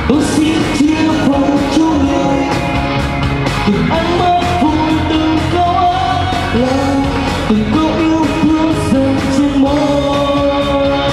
tôi xin chia phòng cho người từng ánh mắt vui từng câu ấm lòng từng câu yêu thương dần trên môi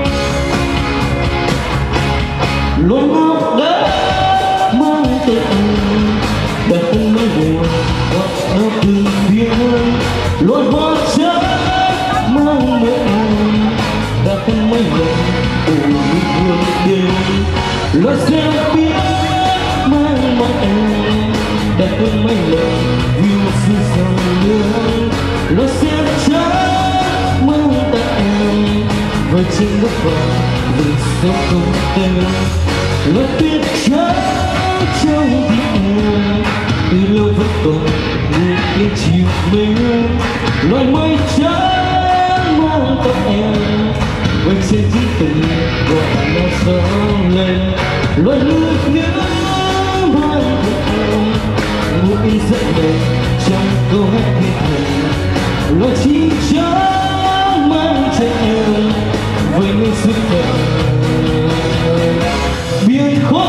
luôn ngọc đã mang tên anh đặt tên mấy buồn hoặc đau từng phía luôn hoa trắng mang mỗi anh đã từng mấy lần ủ hương đêm lối xem biết mang mọi em đã từng mấy lần yêu xưa dòng đường lối xem trắng mang tay em với trên góc vàng rừng sâu không tên lối tuyết trắng trong tim em từ lâu vẫn còn ngủ yên chiều mình loài mây trắng mang tóc em với trên chiếc tình gọi nó sáng lên loài nước nhớ mang tóc em ngủ yên giấc mộng trong câu hát thiên thần loài chim trắng mang chân em với những sức khỏe biển khó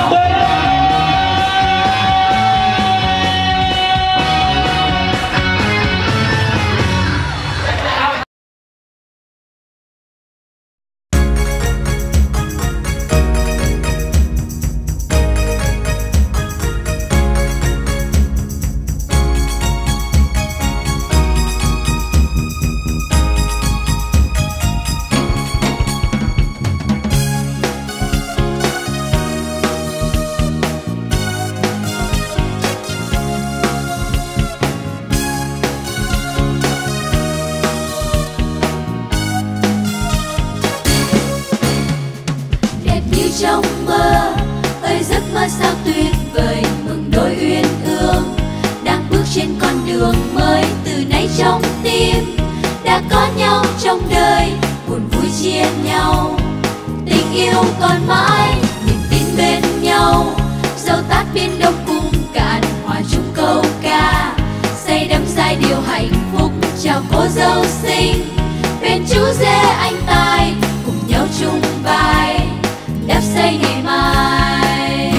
trong mơ ơi giấc mơ sao tuyệt vời mừng đôi uyên ương đang bước trên con đường mới từ nay trong tim đã có nhau trong đời buồn vui chia nhau tình yêu còn mãi niềm tin bên nhau dẫu tát biển đông cung cạn hòa chung câu ca say đắm giai điệu hạnh phúc chào cô dâu xinh bên chú rể anh tài cùng nhau chung vai đắp xây ngày mai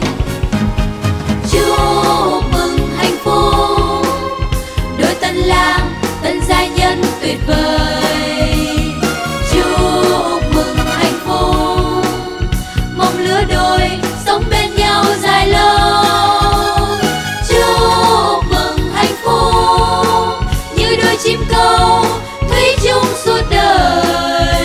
chúc mừng hạnh phúc đôi tân lang tân gia nhân tuyệt vời chúc mừng hạnh phúc mong lứa đôi sống bên nhau dài lâu chúc mừng hạnh phúc như đôi chim câu thủy chung suốt đời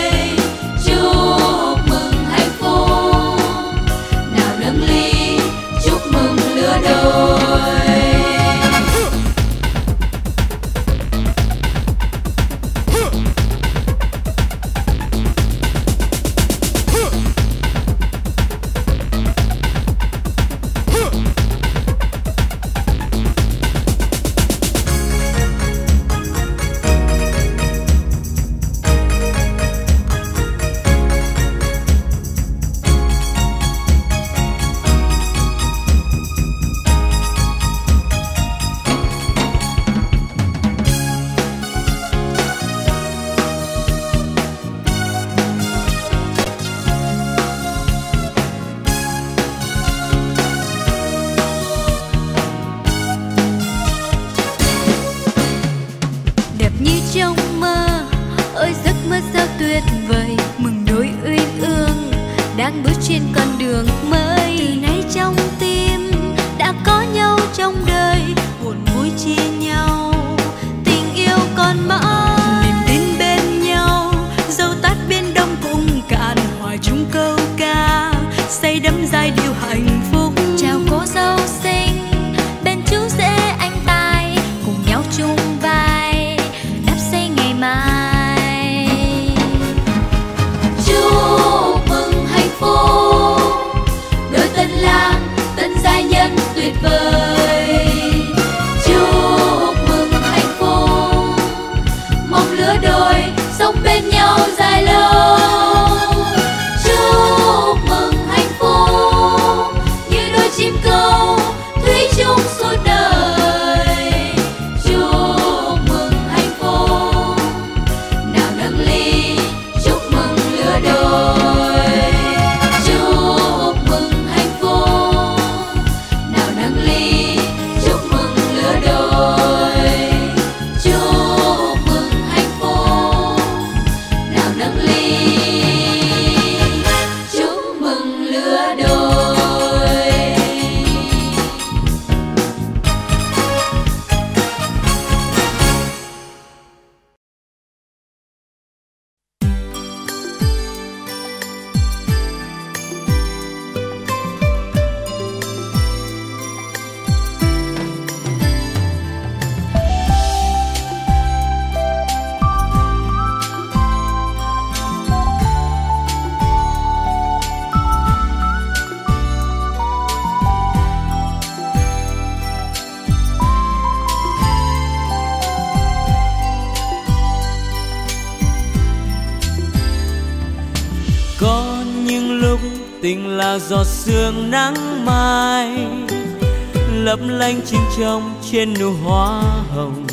là giọt sương nắng mai lấp lánh chính trong trên nụ hoa hồng.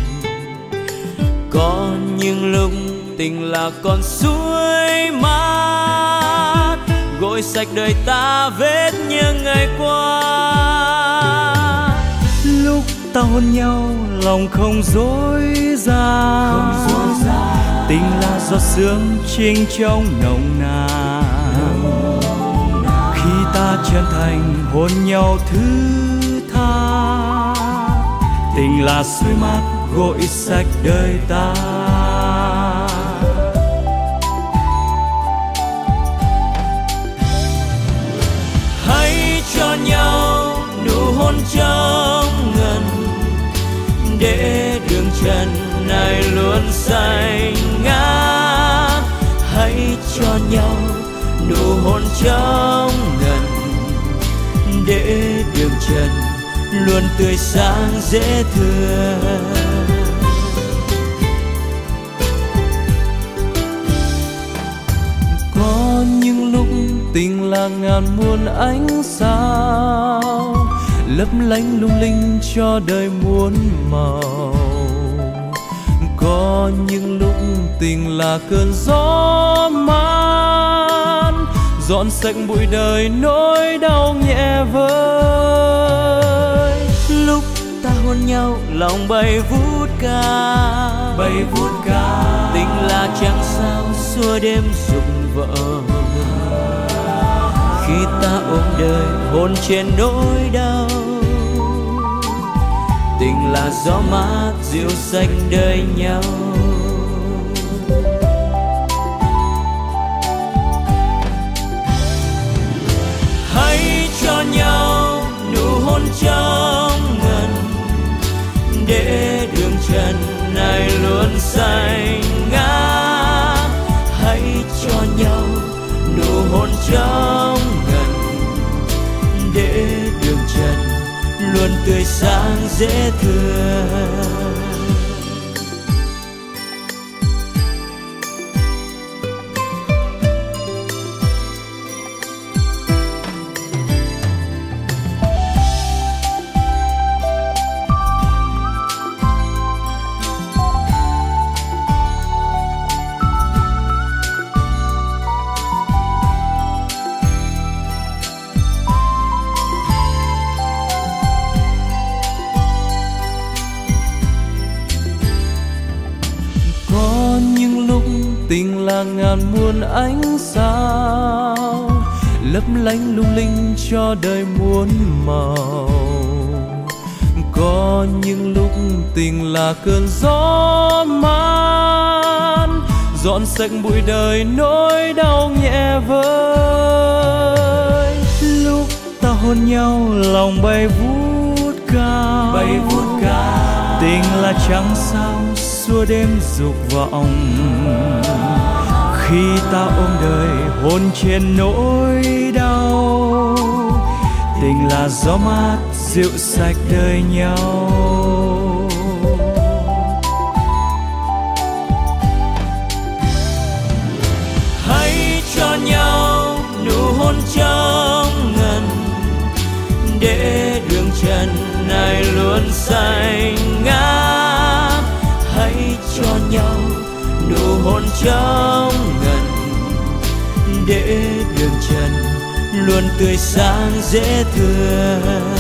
Có những lúc tình là con suối mát gội sạch đời ta vết nhớ ngày qua. Lúc ta hôn nhau lòng không dối gian, tình là giọt sương trinh trong nồng nàn. Khi ta chân thành hôn nhau thứ tha, tình là suối mát gội sạch đời ta. Hãy cho nhau nụ hôn trong ngần để đường trần này luôn xanh ngát. Hãy cho nhau nụ hôn trong ngần để đường trần luôn tươi sáng dễ thương. Có những lúc tình là ngàn muôn ánh sao lấp lánh lung linh cho đời muôn màu. Có những lúc tình là cơn gió mát dọn sạch bụi đời nỗi đau nhẹ vơi. Lúc ta hôn nhau lòng bay vút ca, tình là trăng sao xua đêm rụng vỡ. Khi ta ôm đời hôn trên nỗi đau, tình là gió mát dịu sạch đời nhau. Hãy cho nhau nụ hôn trong ngần để đường trần này luôn xanh ngát. Hãy cho nhau nụ hôn trong ngần để đường trần luôn tươi sáng dễ thương. Tình là ngàn muôn ánh sao lấp lánh lung linh cho đời muôn màu. Có những lúc tình là cơn gió mát dọn sạch bụi đời nỗi đau nhẹ vơi. Lúc ta hôn nhau lòng bay vút cao, tình là trăng sao xua đêm dục vọng. Khi ta ôm đời hôn trên nỗi đau, tình là gió mát dịu sạch đời nhau. Hãy cho nhau nụ hôn trong ngần để đường trần này luôn xanh ngát. Hãy cho nhau nụ hôn trong ngần để đường trần luôn tươi sáng dễ thương.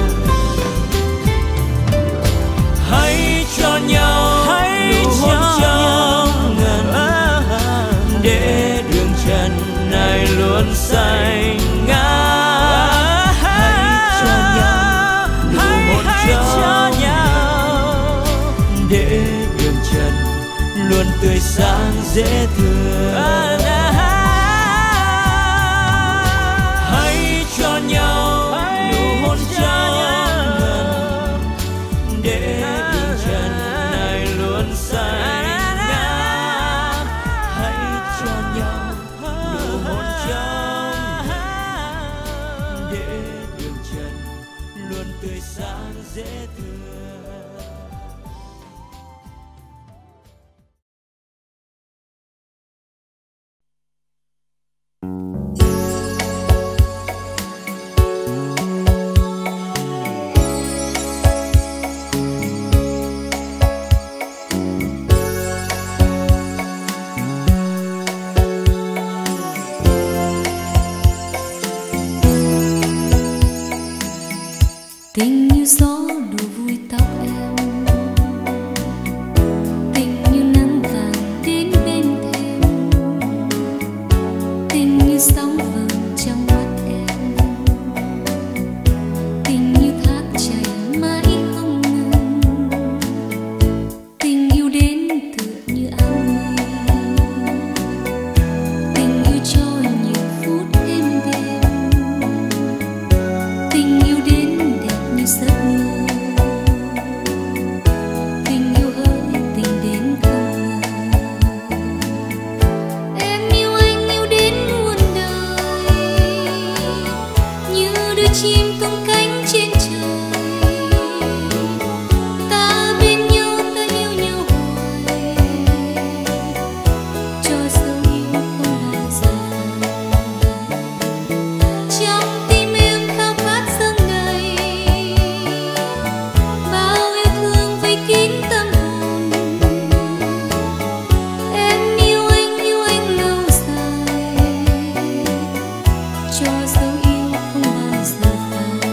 Hãy cho nhau nụ hôn trong ngần để đường trần này luôn xanh ngát. Hãy cho nhau nụ hôn trong ngần để đường trần luôn tươi sáng dễ thương. Hãy cho nhau nụ hôn trong ngần để đường trần này luôn xanh ngát. Hãy cho nhau nụ hôn trong ngần để đường trần luôn tươi sáng dễ thương.
Tình như gió đùa vui tóc em, tình như nắng vàng đến bên thềm, tình như sóng vầng trong mắt em, tình như thác chảy mãi không ngừng, tình yêu đến tựa như áng mây, tình yêu cho nhiều phút êm đềm, tình yêu đến đẹp như giấc mơ, tình yêu hỡi tình đến không ngờ. Em yêu anh yêu đến muôn đời, như đôi chim tung cánh trên trời, ta bên nhau ta yêu nhau hoài, cho dấu yêu không bao giờ phai. Trong tim em khao khát dâng đầy, bao yêu thương vây kín tâm hồn. Em yêu anh lâu dài, cho dấu yêu không bao giờ phai.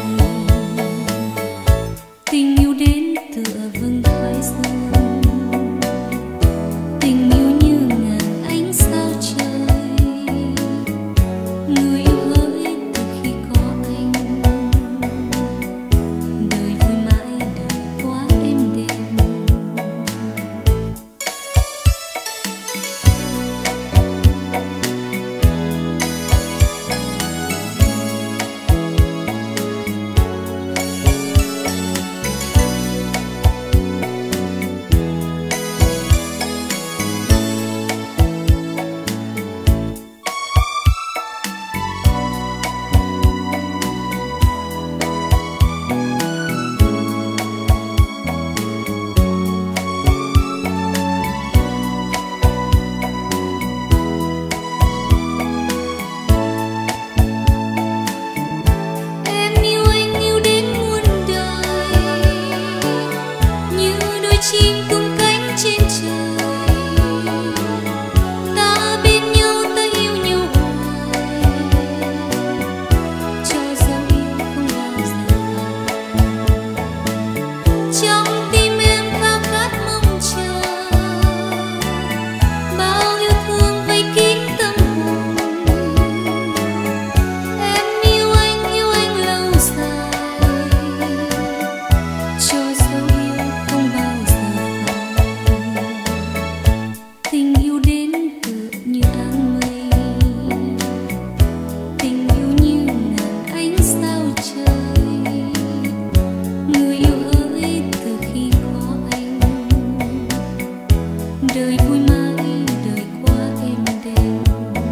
Tình yêu đến tựa vầng thái dương, tình yêu như ngàn ánh sao trời, người yêu hỡi từ khi có anh, đời vui mãi đời quá êm đềm. Em yêu anh yêu đến muôn đời, như đôi chim tung cánh trên trời, ta bên nhau ta yêu nhau hoài, cho dấu yêu không bao giờ phai. Trong tim em khao khát mong chờ, bao yêu thương vây kín tâm hồn. Em yêu anh lâu dài, cho dấu yêu không bao giờ phai. Tình yêu đến tựa như áng mây, tình yêu như ngàn ánh sao trời, người yêu hỡi từ khi có anh, đời vui mãi đời quá êm đềm.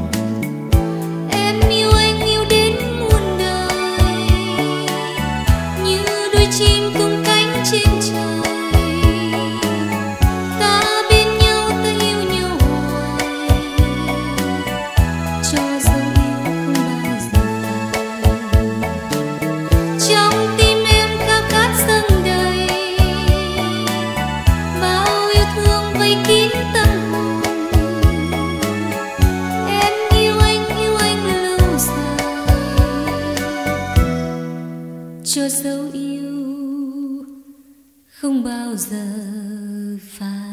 Em yêu anh yêu đến muôn đời, như đôi chim tung cánh trên trời, ta bên nhau ta yêu nhau hoài, cho dấu yêu không bao giờ phai. Trong tim em khao khát dâng đầy, bao yêu thương vây kín tâm hồn. Em yêu anh lâu dài, cho dấu yêu không bao giờ phai.